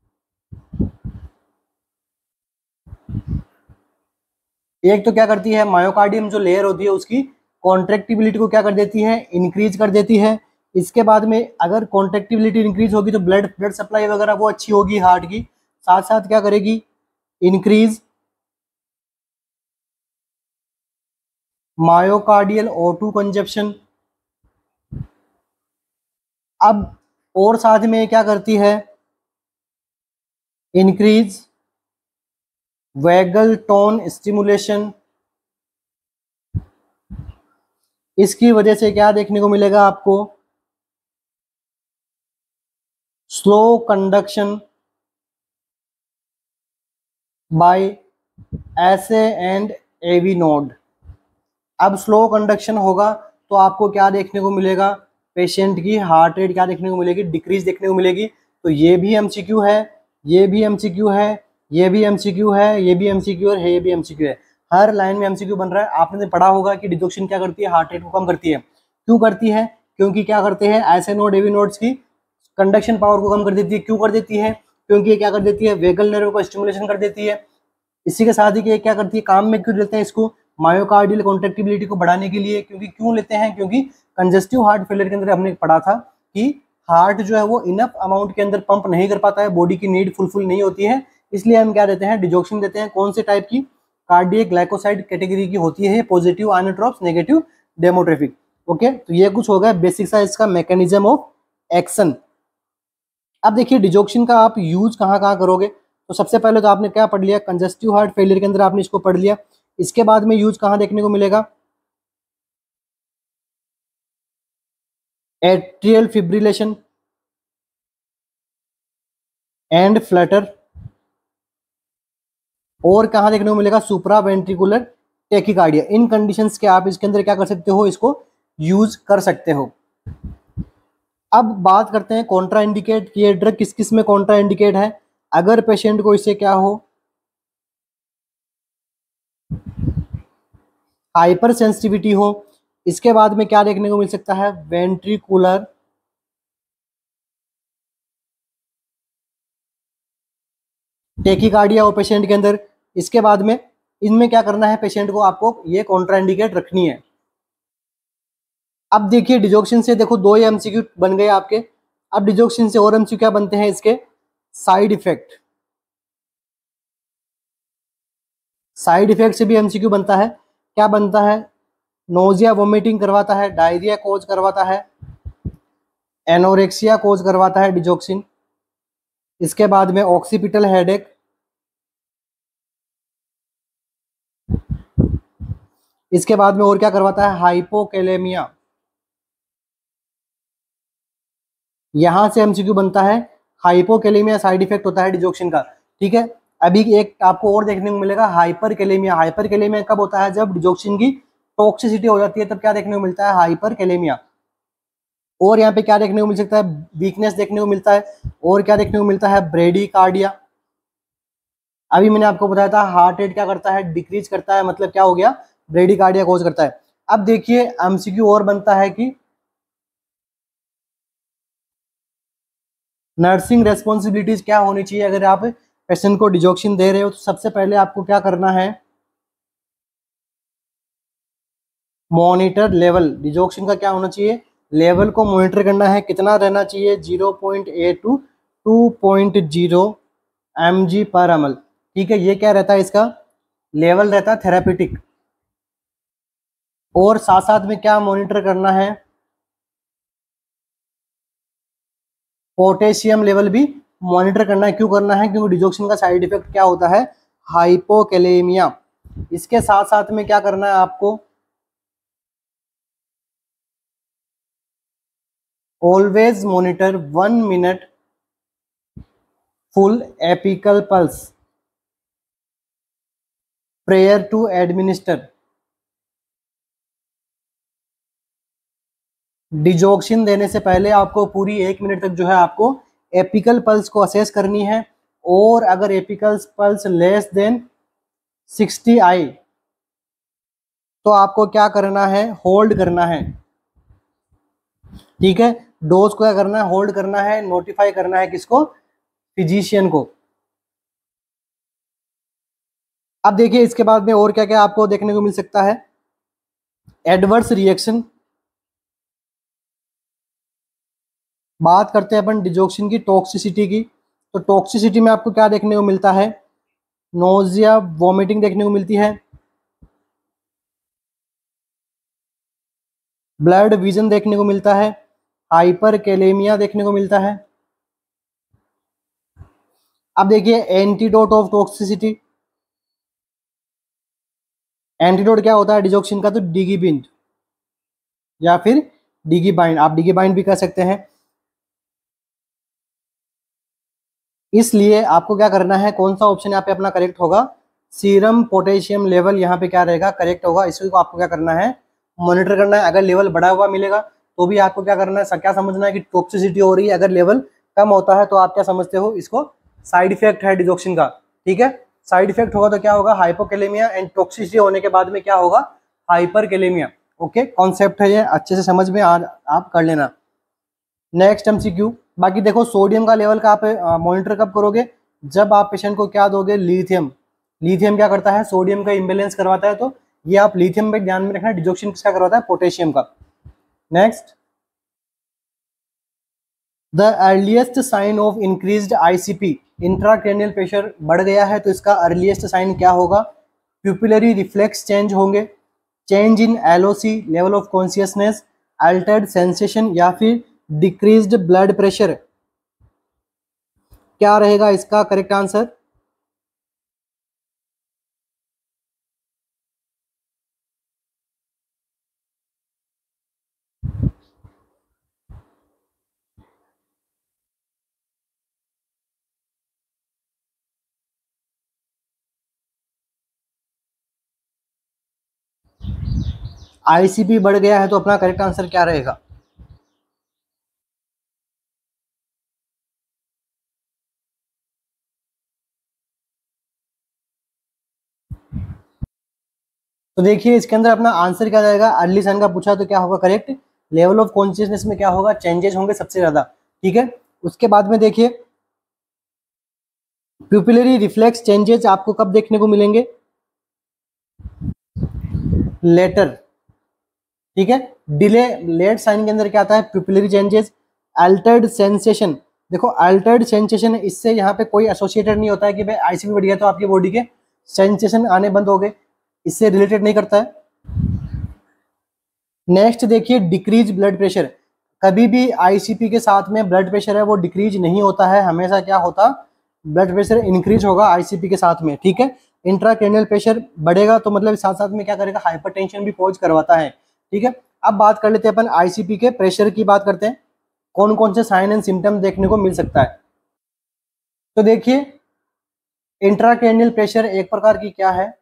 एक तो क्या करती है, मायोकार्डियम जो लेयर होती है उसकी कॉन्ट्रैक्टिबिलिटी को क्या कर देती है, इंक्रीज कर देती है। इसके बाद में अगर कॉन्ट्रैक्टिबिलिटी इंक्रीज होगी तो ब्लड ब्लड सप्लाई वगैरह वो अच्छी होगी हार्ट की, साथ साथ क्या करेगी, increase myocardial O two consumption. अब और साथ में क्या करती है, इंक्रीज वैगल टोन स्टिमुलेशन। इसकी वजह से क्या देखने को मिलेगा आपको, slow conduction by SA and AV node. अब स्लो कंडक्शन होगा तो आपको क्या देखने को मिलेगा, पेशेंट की हार्ट रेट क्या देखने को मिलेगी, डिक्रीज देखने को मिलेगी। तो ये भी एमसीक्यू है, ये भी एमसीक्यू है, ये भी एमसीक्यू है, ये भी एमसीक्यू है, ये भी एमसीक्यू है, हर लाइन में एमसीक्यू बन रहा है। आपने पढ़ा होगा कि डिजोक्सिन क्या करती है, हार्ट रेट को कम करती है। क्यों करती है, क्योंकि क्या करते हैं, ऐसे नोड एवी नोड्स की कंडक्शन पावर को कम कर देती है। क्यों कर देती है, क्योंकि ये क्या कर देती है, वेगल नर्व को स्टिमुलेशन कर देती है। इसी के साथ ही कि क्या करती है, काम में क्यों लेते हैं इसको, मायोकार्डियल कॉन्ट्रैक्टिबिलिटी को बढ़ाने के लिए। क्योंकि क्यों लेते हैं, क्योंकि कंजेस्टिव हार्ट फेलियर के अंदर हमने पढ़ा था कि हार्ट जो है वो इनफ अमाउंट के अंदर पंप नहीं कर पाता है, बॉडी की नीड फुलफिल नहीं होती है, इसलिए हम क्या देते हैं, डिजोक्सिन देते हैं। कौन से टाइप की, कार्डियक ग्लाइकोसाइड कैटेगरी की होती है, positive inotropes, negative dromotropic. Okay, तो ये कुछ हो गया बेसिक सा इसका मैकेनिज्म ऑफ एक्शन। अब देखिए डिजोक्सिन का आप यूज कहाँ कहाँ करोगे, तो सबसे पहले तो आपने क्या पढ़ लिया, कंजेस्टिव हार्ट फेलियर के अंदर आपने इसको पढ़ लिया। इसके बाद में यूज कहाँ देखने को मिलेगा, एट्रियल फिब्रिलेशन एंड फ्लटर। और कहाँ देखने को मिलेगा, सुप्रा वेंट्रिकुलर टेकिकार्डिया। इन कंडीशंस के आप इसके अंदर क्या कर सकते हो, इसको यूज कर सकते हो। अब बात करते हैं कॉन्ट्रा इंडिकेट कि ये ड्रग किस किस में कॉन्ट्रा इंडिकेट है। अगर पेशेंट को इससे क्या हो, हाइपर सेंसिटिविटी हो। इसके बाद में क्या देखने को मिल सकता है, वेंट्रिकुलर टेकिकार्डिया हो पेशेंट के अंदर। इसके बाद में इनमें क्या करना है, पेशेंट को आपको ये कॉन्ट्राइंडिकेट रखनी है। अब देखिए डिजोक्सिन से देखो दो एमसीक्यू बन गए आपके। अब डिजोक्सिन से और एमसीक्यू क्या बनते हैं, इसके साइड इफेक्ट। साइड इफेक्ट से भी एमसीक्यू बनता है। क्या बनता है, नोजिया वोमिटिंग करवाता है, डायरिया कोज करवाता है, एनोरेक्सिया कोज करवाता है डिजोक्सिन। इसके बाद में ऑक्सीपिटल हेडेक, इसके बाद में और क्या करवाता है, हाइपोकैलेमिया। यहां से एमसीक्यू बनता है, हाइपोकैलेमिया साइड इफेक्ट होता है डिजोक्सिन का। ठीक है, अभी एक आपको और देखने को मिलेगा, हाइपरकैलेमिया। हाइपरकैलेमिया कब होता है, जब डिजोक्सिन की टॉक्सिसिटी हो जाती है, तब क्या देखने को मिलता है, हाइपरकैलेमिया। और यहाँ पे क्या देखने को मिल सकता है, वीकनेस देखने को मिलता है। और क्या देखने को मिलता है, ब्रेडिकार्डिया। अभी मैंने आपको बताया था हार्ट रेट क्या करता है, डिक्रीज करता है, मतलब क्या हो गया, ब्रेडिकार्डिया कोज करता है। अब देखिए एमसीक्यू और बनता है कि नर्सिंग रेस्पॉन्सिबिलिटीज क्या होनी चाहिए। अगर आप पेशेंट को डिजोक्सिन दे रहे हो तो सबसे पहले आपको क्या करना है, मॉनिटर लेवल। डिजोक्सिन का क्या होना चाहिए, लेवल को मॉनिटर करना है। कितना रहना चाहिए, zero point eight to two point zero M G per M L. ठीक है, ये क्या रहता है, इसका लेवल रहता है थेरापेटिक। और साथ साथ में क्या मॉनिटर करना है, पोटेशियम लेवल भी मॉनिटर करना है। क्यों करना है, क्योंकि डिजोक्सिन का साइड इफेक्ट क्या होता है, हाइपोकैलेमिया। इसके साथ साथ में क्या करना है आपको, always monitor one minute full apical pulse prior to administer digoxin. देने से पहले आपको पूरी एक मिनट तक जो है आपको एपिकल पल्स को असेस करनी है। और अगर apical pulse less than sixty आई तो आपको क्या करना है, होल्ड करना है। ठीक है, डोज को क्या करना है, होल्ड करना है, नोटिफाई करना है किसको, फिजिशियन को। अब देखिए इसके बाद में और क्या क्या आपको देखने को मिल सकता है, एडवर्स रिएक्शन। बात करते हैं अपन डिजोक्सिन की टॉक्सिसिटी की। तो टॉक्सिसिटी में आपको क्या देखने को मिलता है, नोजिया वॉमिटिंग देखने को मिलती है, ब्लड विजन देखने को मिलता है, हाइपर कैलेमिया देखने को मिलता है। अब देखिए एंटीडोट ऑफ टॉक्सिसिटी। एंटीडोट क्या होता है डिजोक्सिन का, तो डिगिबिंड या फिर डिगिबाइंड, आप डिगिबाइंड भी कह सकते हैं। इसलिए आपको क्या करना है, कौन सा ऑप्शन यहाँ पे अपना करेक्ट होगा, सीरम पोटेशियम लेवल यहाँ पे क्या रहेगा, करेक्ट होगा। इसको आपको क्या करना है, मॉनिटर करना है। अगर लेवल बढ़ा हुआ मिलेगा तो भी आपको क्या करना है, क्या समझना है कि टॉक्सिसिटी हो रही है। अगर लेवल कम होता है तो आप क्या समझते हो, इसको साइड इफेक्ट है डिजोक्सिन का। ठीक है, साइड इफेक्ट होगा तो क्या होगा, हाइपोकैलेमिया। एंड टॉक्सिसिटी होने के बाद में क्या होगा, हाइपरकैलेमिया। ओके, कॉन्सेप्ट है ये, अच्छे से समझ में आ, आप कर लेना। नेक्स्ट एमसीक्यू, बाकी देखो सोडियम का लेवल का आप मॉनिटर कब करोगे, जब आप पेशेंट को क्या दोगे, लिथियम। लिथियम क्या करता है, सोडियम का इम्बेलेंस करवाता है। तो ये आप लिथियम पे ध्यान में रखना। डिजोक्सिन किसका करवाता है, पोटेशियम का। Next, the earliest sign of increased ICP, intracranial pressure बढ़ गया है तो इसका अर्लीस्ट साइन क्या होगा, प्यूपिलरी रिफ्लेक्स चेंज होंगे, change in LOC level of consciousness, altered sensation, या फिर डिक्रीज्ड ब्लड प्रेशर। क्या रहेगा इसका करेक्ट आंसर, आईसीपी बढ़ गया है तो अपना करेक्ट आंसर क्या रहेगा? तो देखिए इसके अंदर अपना आंसर क्या जाएगा, अर्ली सन का पूछा तो क्या होगा करेक्ट, लेवल ऑफ कॉन्शियसनेस में क्या होगा, चेंजेस होंगे सबसे ज्यादा। ठीक है, उसके बाद में देखिए प्यूपिलरी रिफ्लेक्स चेंजेस आपको कब देखने को मिलेंगे? लेटर। ठीक है, डिले लेट साइन के अंदर क्या आता है, प्यूपिलरी चेंजेस। अल्टर्ड सेंसेशन, देखो अल्टर्ड सेंसेशन इससे यहाँ पे कोई एसोसिएटेड नहीं होता है कि भाई आईसीपी बढ़ गया तो आपकी बॉडी के सेंसेशन आने बंद हो गए, इससे रिलेटेड नहीं करता है। नेक्स्ट देखिए डिक्रीज ब्लड प्रेशर, कभी भी आईसीपी के साथ में ब्लड प्रेशर है वो डिक्रीज नहीं होता है, हमेशा क्या होता, ब्लड प्रेशर इंक्रीज होगा आईसीपी के साथ में। ठीक है, इंट्राक्रैनियल प्रेशर बढ़ेगा तो मतलब साथ साथ में क्या करेगा, हाइपरटेंशन भी कॉज करवाता है। ठीक है, अब बात कर लेते हैं अपन आईसीपी के प्रेशर की बात करते हैं, कौन कौन से साइन एंड सिम्टम देखने को मिल सकता है। तो देखिए इंट्राक्रैनियल प्रेशर एक प्रकार की क्या है,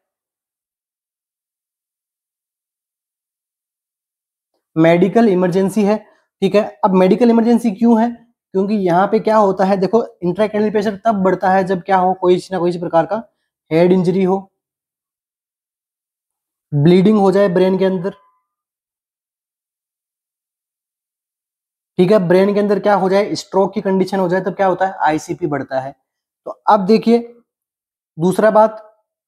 मेडिकल इमरजेंसी है। ठीक है, अब मेडिकल इमरजेंसी क्यों है, क्योंकि यहाँ पे क्या होता है, देखो इंट्राक्रैनियल प्रेशर तब बढ़ता है जब क्या हो, कोई ना कोई प्रकार का हेड इंजरी हो, ब्लीडिंग हो जाए ब्रेन के अंदर। ठीक है, ब्रेन के अंदर क्या हो जाए, स्ट्रोक की कंडीशन हो जाए, तब क्या होता है, आईसीपी बढ़ता है। तो अब देखिए दूसरा बात,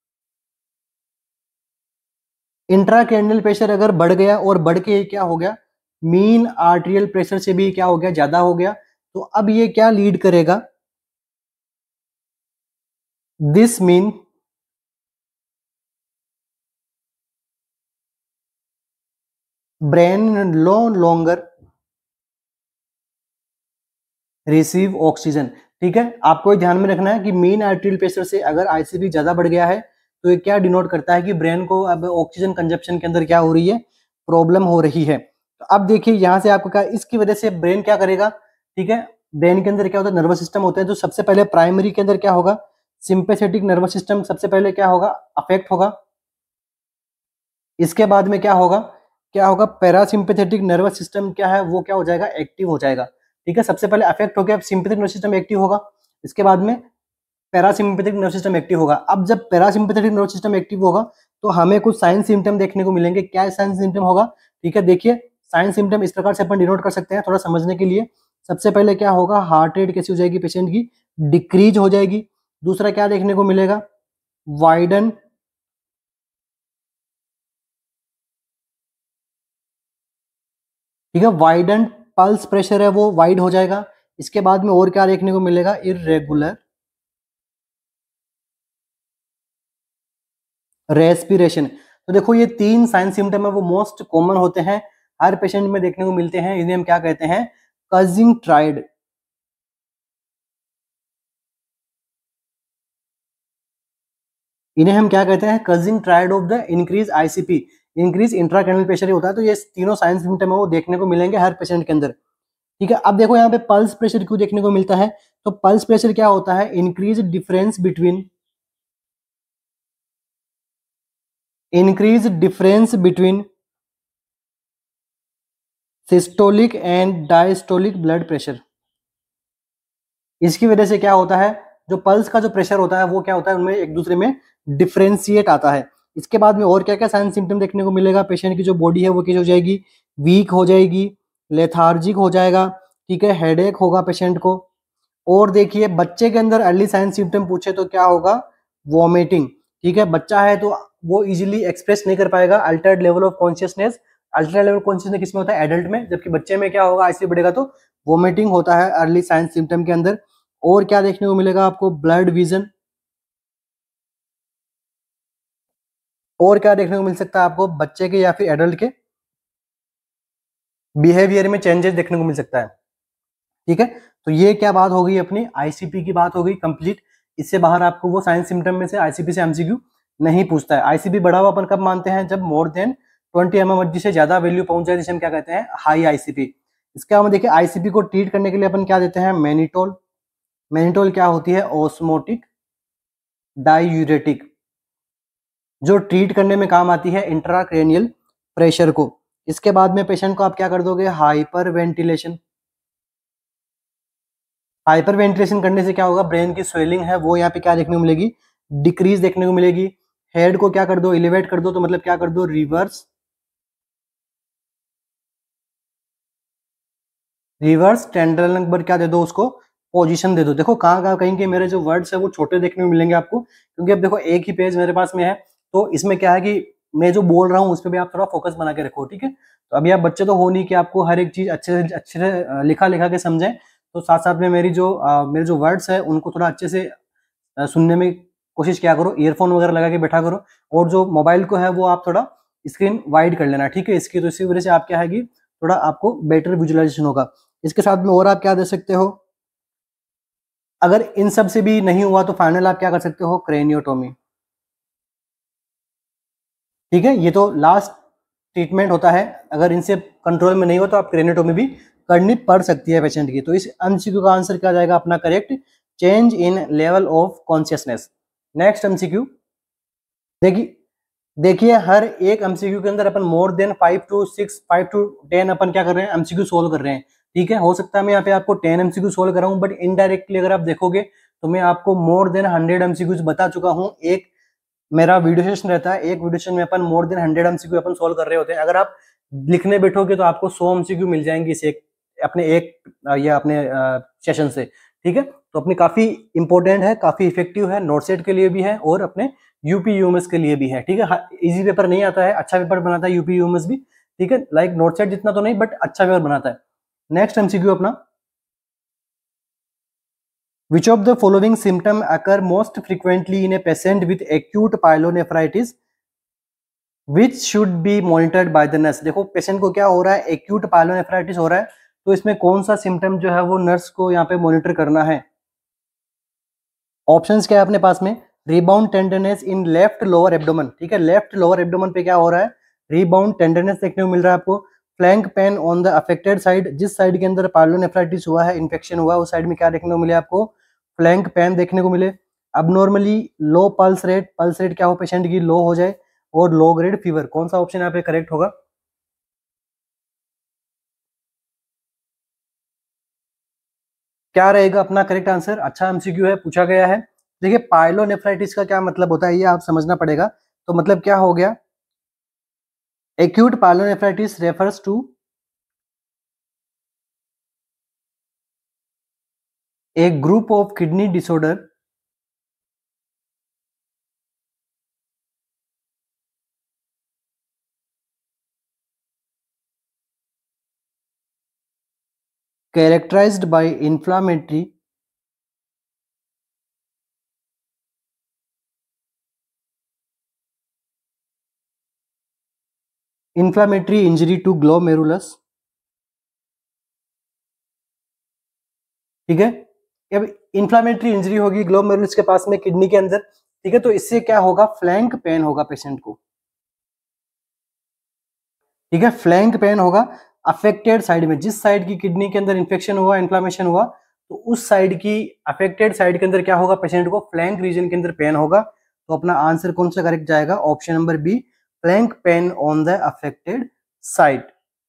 इंट्राक्रैनियल प्रेशर अगर बढ़ गया और बढ़ के क्या हो गया, मीन आर्टेरियल प्रेशर से भी क्या हो गया, ज्यादा हो गया, तो अब ये क्या लीड करेगा, this mean brain no longer receive oxygen. ठीक है, आपको ध्यान में रखना है कि मीन आर्टेरियल प्रेशर से अगर आईसीपी ज्यादा बढ़ गया है तो ये क्या डिनोट करता है कि ब्रेन को अब ऑक्सीजन कंजप्शन के अंदर क्या हो रही है, प्रॉब्लम हो रही है। तो अब देखिए यहां से आपको क्या, इसकी वजह से ब्रेन क्या करेगा। ठीक है, ब्रेन के अंदर क्या होता है, नर्वस सिस्टम होता है, तो सबसे पहले प्राइमरी के अंदर क्या होगा, सिंपैथेटिक नर्वस सिस्टम सबसे पहले क्या होगा, अफेक्ट होगा। इसके बाद में क्या होगा, क्या होगा, पैरासिम्पैथेटिक नर्वस सिस्टम क्या है वो क्या हो जाएगा, एक्टिव हो जाएगा। ठीक है, सबसे पहले अफेक्ट हो गया, सिंपैथेटिक नर्वस सिस्टम एक्टिव होगा, इसके बाद में पैरासिम्पैथेटिक नर्वस सिस्टम एक्टिव होगा। अब जब पैरासिम्पैथेटिक नर्वस सिस्टम एक्टिव होगा तो हमें कुछ साइन सिम्टम देखने को मिलेंगे, क्या साइन सिम्टम होगा। ठीक है, देखिए साइन सिम्टम इस प्रकार से अपन डिनोट कर सकते हैं थोड़ा समझने के लिए। सबसे पहले क्या होगा, हार्ट रेट कैसी हो जाएगी पेशेंट की, डिक्रीज हो जाएगी। दूसरा क्या देखने को मिलेगा, वाइडन ठीक है, वाइडन पल्स प्रेशर है वो वाइड हो जाएगा। इसके बाद में और क्या देखने को मिलेगा, इरेगुलर रेस्पिरेशन। तो देखो ये तीन साइन सिम्टम है वो मोस्ट कॉमन होते हैं, हर पेशेंट में देखने को मिलते हैं, इन्हें हम क्या कहते हैं, कजिंग ट्राइड। इन्हें हम क्या कहते हैं, causing triad of the increase ICP, increase intracranial pressure होता है। तो ये तीनों साइन सिम्टम है वो देखने को मिलेंगे हर पेशेंट के अंदर। ठीक है, अब देखो यहाँ पे पल्स प्रेशर क्यों देखने को मिलता है, तो पल्स प्रेशर क्या होता है, increase difference between increase difference between systolic and diastolic blood pressure. इसकी वजह से क्या होता है, जो पल्स का जो प्रेशर होता है वो क्या होता है, उनमें एक दूसरे में डिफरेंशिएट आता है। इसके बाद में और क्या क्या साइन सिम्टम देखने को मिलेगा, पेशेंट की जो बॉडी है वो कैसी हो जाएगी, वीक हो जाएगी, लेथार्जिक हो जाएगा। ठीक है, हेडेक होगा पेशेंट को। और देखिए बच्चे के अंदर अर्ली साइन सिम्टम पूछे तो क्या होगा, वॉमिटिंग। ठीक है, बच्चा है तो वो इजीली एक्सप्रेस नहीं कर पाएगा altered level of consciousness. Altered level consciousness किसमें होता है, एडल्ट में, जबकि बच्चे में क्या होगा, ऐसे बढ़ेगा तो वॉमिटिंग होता है अर्ली साइन सिम्टम के अंदर। और क्या देखने को मिलेगा आपको, ब्लड विजन। और क्या देखने को मिल सकता है आपको, बच्चे के या फिर एडल्ट के बिहेवियर में चेंजेस देखने को मिल सकता है। ठीक है, तो ये क्या बात हो गई, अपनी आईसीपी की बात हो गई कंप्लीट। इससे बाहर आपको वो साइंस सिम्टम में से आईसीपी से एमसीक्यू नहीं पूछता है। आईसीपी बढ़ा हुआ अपन कब मानते हैं, जब more than twenty M M से ज्यादा वैल्यू पहुंच जाए, जिसे हम क्या कहते हैं, हाई आईसीपी। इसके अलावा देखिए आईसीपी को ट्रीट करने के लिए अपन क्या देते हैं, मैनिटोल। मैनिटोल क्या होती है, ऑस्मोटिक डायूरेटिक, जो ट्रीट करने में काम आती है इंट्राक्रैनियल प्रेशर को। इसके बाद में पेशेंट को आप क्या कर दोगे, हाइपर वेंटिलेशन। हाइपर वेंटिलेशन करने से क्या होगा, ब्रेन की स्वेलिंग है वो यहाँ पे क्या देखने को मिलेगी, डिक्रीज देखने को मिलेगी। हेड को क्या कर दो, एलिवेट कर दो, तो मतलब क्या कर दो, रिवर्स रिवर्स टेंडरल नंबर क्या दे दो, उसको पोजीशन दे दो। देखो कहाँ कहाँ कहीं के मेरे जो वर्ड्स है वो छोटे देखने को मिलेंगे आपको, क्योंकि अब देखो एक ही पेज मेरे पास में है, तो इसमें क्या है कि मैं जो बोल रहा हूँ उस पर भी आप थोड़ा फोकस बना के रखो, ठीक है। तो अभी आप बच्चे तो हो नहीं कि आपको हर एक चीज अच्छे से अच्छे से अ, लिखा लिखा के समझें, तो साथ साथ में मेरी जो अ, मेरे जो वर्ड्स है उनको थोड़ा अच्छे से अ, सुनने में कोशिश किया करो, ईयरफोन वगैरह लगा के बैठा करो। और जो मोबाइल को है वो आप थोड़ा स्क्रीन वाइड कर लेना, ठीक है इसकी, तो इसी वजह से आप क्या है कि थोड़ा आपको बेटर विजुअलाइजेशन होगा। इसके साथ में और आप क्या दे सकते हो, अगर इन सब से भी नहीं हुआ तो फाइनल आप क्या कर सकते हो, क्रेनियोटोमी। ठीक है, ये तो लास्ट ट्रीटमेंट होता है, अगर इनसे कंट्रोल में नहीं हो तो आप क्रेनियोटोमी भी करनी पड़ सकती है पेशेंट की। तो इस एमसीक्यू का आंसर क्या जाएगा अपना correct, change in level of consciousness. Next MCQ देखिए, देखिए हर एक एमसीक्यू के अंदर अपन more than five to six five to ten अपन क्या कर रहे हैं, एमसीक्यू सोल्व कर रहे हैं। ठीक है, हो सकता है मैं यहाँ पे आपको टेन एमसीक्यू सोल्व कर रहा हूँ, बट इनडायरेक्टली अगर आप देखोगे तो मैं आपको मोर देन हंड्रेड एमसीक्यूज बता चुका हूँ। एक मेरा वीडियो सेशन रहता है, एक वीडियो सेशन में अपन मोर देन हंड्रेड एमसीक्यू अपन सोल्व कर रहे होते हैं। अगर आप लिखने बैठोगे तो आपको सौ एमसीक्यू मिल जाएंगे इस एक अपने एक या अपने सेशन से। ठीक है, तो अपनी काफी इंपॉर्टेंट है, काफी इफेक्टिव है, नोट सेट के लिए भी है और अपने यूपी यूएमएस के लिए भी है। ठीक है, इजी पेपर नहीं आता है, अच्छा पेपर बनाता है यूपी यूएमएस भी। ठीक है, लाइक नोट सेट जितना तो नहीं बट अच्छा पेपर बनाता है। नेक्स्ट एमसीक्यू अपना, which of the following symptom occur most frequently in a patient with acute pyelonephritis which should be monitored by the nurse। देखो पेशेंट को क्या हो रहा है, एक्यूट पायलोनेफ्राइटिस हो रहा है, तो इसमें कौन सा सिम्टम जो है वो नर्स को यहाँ पे मॉनिटर करना है। ऑप्शंस क्या है अपने पास में, rebound tenderness in left lower abdomen. ठीक है, लेफ्ट लोअर एब्डोमेन पे क्या हो रहा है, रिबाउंड टेंडरनेस देखने को मिल रहा है आपको। Flank pain on the affected side, जिस साइड के अंदर पायलोनेफ्राइटिस हुआ है, इन्फेक्शन हुआ है, उस साइड में क्या देखने को मिले आपको, फ्लैंक पेन देखने को मिले। अब normally low pulse rate, pulse rate क्या हो पेशेंट की, लो हो जाए, और लो ग्रेड फीवर। कौन सा ऑप्शन यहाँ पे करेक्ट होगा, क्या रहेगा अपना करेक्ट आंसर। अच्छा एमसीक्यू है, पूछा गया है। देखिए पायलोनेफ्राइटिस का क्या मतलब होता है ये आप समझना पड़ेगा। तो मतलब क्या हो गया, acute pyelonephritis refers to a group of kidney disorder characterized by inflammatory inflammatory injury to glomerulus। ठीक है, अब इन्फ्लामेटरी इंजरी होगी ग्लोमेरुलस के पास में किडनी के अंदर। ठीक है, तो इससे क्या होगा, फ्लैंक पेन होगा पेशेंट को। ठीक है, फ्लैंक पेन होगा अफेक्टेड साइड में, जिस साइड की किडनी के अंदर इन्फेक्शन हुआ, इन्फ्लामेशन हुआ, तो उस साइड की अफेक्टेड साइड के अंदर क्या होगा, पेशेंट को फ्लैंक रीजन के अंदर पेन होगा। तो अपना आंसर कौन सा करेक्ट जाएगा, option number B, flank pain on the affected side.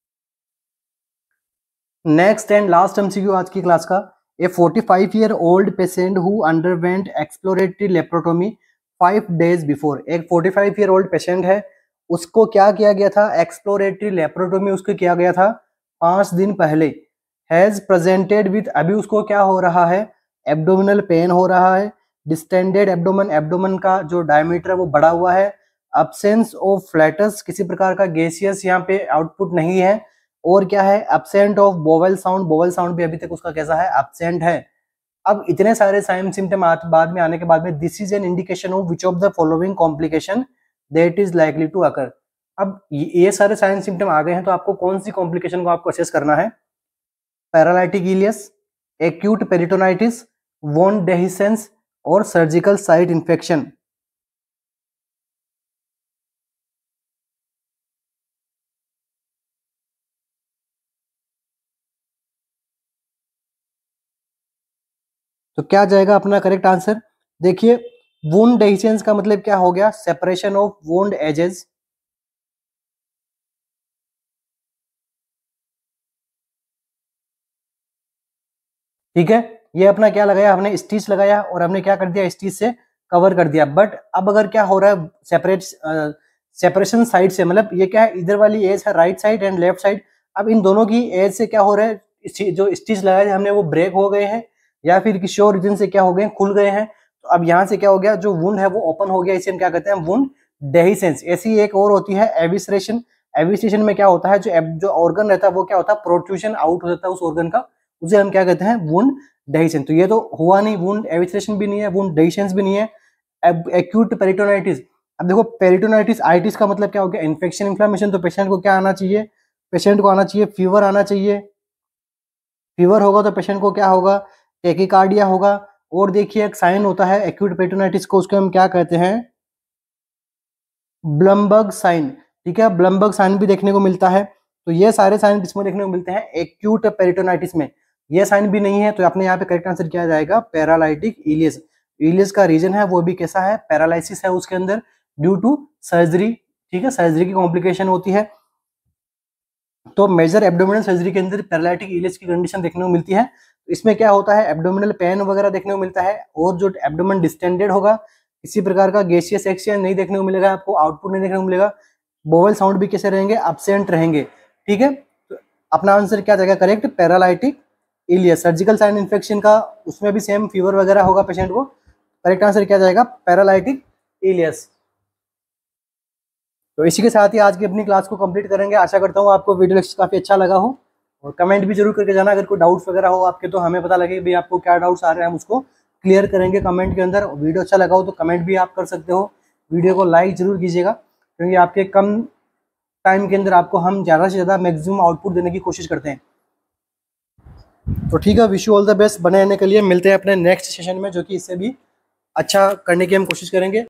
Next and last MCQ आज की क्लास का, a forty five year old patient who underwent exploratory laparotomy five days before. एक forty five year old patient है, उसको क्या किया गया था, एक्सप्लोरेटरी लेप्रोटोमी उसको किया गया था पांच दिन पहले। हैज प्रेजेंटेड विथ, अभी उसको क्या हो रहा है, एब्डोमिनल पेन हो रहा है, डिस्टेंडेड एब्डोमन, एब्डोमन का जो डायमीटर है वो बढ़ा हुआ है, अब्सेंस ऑफ फ्लैटस, किसी प्रकार का गैसियस यहाँ पे आउटपुट नहीं है, और क्या है, absent of bowel sound, bowel sound भी अभी तक उसका कैसा है, एब्सेंट है। अब इतने सारे साइन सिम्टम बाद में आने के बाद में this is an indication of which of the following complication that is likely to occur. अब ये सारे साइन सिम्टम आ गए हैं, तो आपको कौन सी कॉम्प्लिकेशन को आपको असेस करना है, paralytic ileus, acute peritonitis, wound dehiscence, और सर्जिकल साइट इंफेक्शन। तो क्या जाएगा अपना करेक्ट आंसर, देखिए वुंड डेहिसेंस का मतलब क्या हो गया, सेपरेशन ऑफ वुंड एजेस। ठीक है, ये अपना क्या लगाया हमने, स्टिच लगाया और हमने क्या कर दिया, स्टिच से कवर कर दिया। बट अब अगर क्या हो रहा है, सेपरेट सेपरेशन साइड से, मतलब ये क्या है, इधर वाली एज है right side and left side. अब इन दोनों की एज से क्या हो रहा है, जो स्टिच लगाए हमने वो ब्रेक हो गए हैं या फिर किसी और रीजन से क्या हो गए, खुल गए हैं। तो अब यहाँ से क्या हो गया, जो वुंड है वो ओपन हो गया, इसे हम क्या कहते हैं, वुंड डेहिसेंस। ऐसी एक और होती है एविसरेशन। एविसरेशन में क्या होता है, जो जो ऑर्गन रहता है वो क्या होता है, प्रोट्रूशन आउट हो जाता है उस ऑर्गन का, उसे हम क्या कहते हैं, वुंड डेहिसेंस। तो ये तो हुआ नहीं, वुंड एविसरेशन भी नहीं है, वुंड डेहिसेंस भी नहीं है। एक्यूट पेरिटोनाइटिस, अब देखो पेरिटोनाइटिस आइटिस का मतलब क्या हो गया, इन्फेक्शन इन्फ्लेमेशन। तो पेशेंट को क्या आना चाहिए, पेशेंट को आना चाहिए फीवर आना चाहिए। फीवर होगा तो पेशेंट को क्या होगा, टेकिकार्डिया होगा। और देखिए एक साइन होता है एक्यूट पेरिटोनाइटिस को, उसको हम क्या कहते हैं, ब्लमबर्ग साइन। ठीक है, ब्लमबर्ग साइन भी देखने को मिलता है। तो ये सारे साइन किसमें देखने को मिलते हैं, एक्यूट पेरिटोनाइटिस में। ये साइन भी नहीं है तो अपने यहाँ पे करेक्ट आंसर किया जाएगा पैरालाइटिक इलियस। इलियस का रीजन है वो भी कैसा है, पैरालिसिस है उसके अंदर ड्यू टू सर्जरी। ठीक है, सर्जरी की कॉम्प्लिकेशन होती है। तो मेजर एब्डोमिनल सर्जरी के अंदर पैरालाइटिक इलियस की कंडीशन देखने को मिलती है। इसमें क्या होता है, एब्डोमिनल पेन वगैरह देखने को मिलता है, और जो एब्डोमेन डिस्टेंडेड होगा, किसी प्रकार का गैसियस एक्सचेंज नहीं देखने को मिलेगा आपको, आउटपुट नहीं देखने को मिलेगा। बोवल साउंड भी कैसे रहेंगे, एब्सेंट रहेंगे। ठीक है, तो अपना आंसर क्या जाएगा correct, paralytic ileus. Surgical site infection का, उसमें भी सेम फीवर वगैरह होगा पेशेंट को। करेक्ट आंसर क्या जाएगा, पैरालाइटिक इलियस। तो इसी के साथ ही आज की अपनी क्लास को कंप्लीट करेंगे। आशा करता हूँ आपको वीडियो लेक्चर काफी अच्छा लगा हो, और कमेंट भी जरूर करके जाना अगर कोई डाउट्स वगैरह हो आपके, तो हमें पता लगे भाई आपको क्या डाउट्स आ रहे हैं, हम उसको क्लियर करेंगे कमेंट के अंदर। वीडियो अच्छा लगा हो तो कमेंट भी आप कर सकते हो, वीडियो को लाइक जरूर कीजिएगा, क्योंकि आपके कम टाइम के अंदर आपको हम ज़्यादा से ज़्यादा मैक्सिमम आउटपुट देने की कोशिश करते हैं। तो ठीक है, wish you all the best. बने रहने के लिए मिलते हैं अपने नेक्स्ट सेशन में, जो कि इससे भी अच्छा करने की हम कोशिश करेंगे।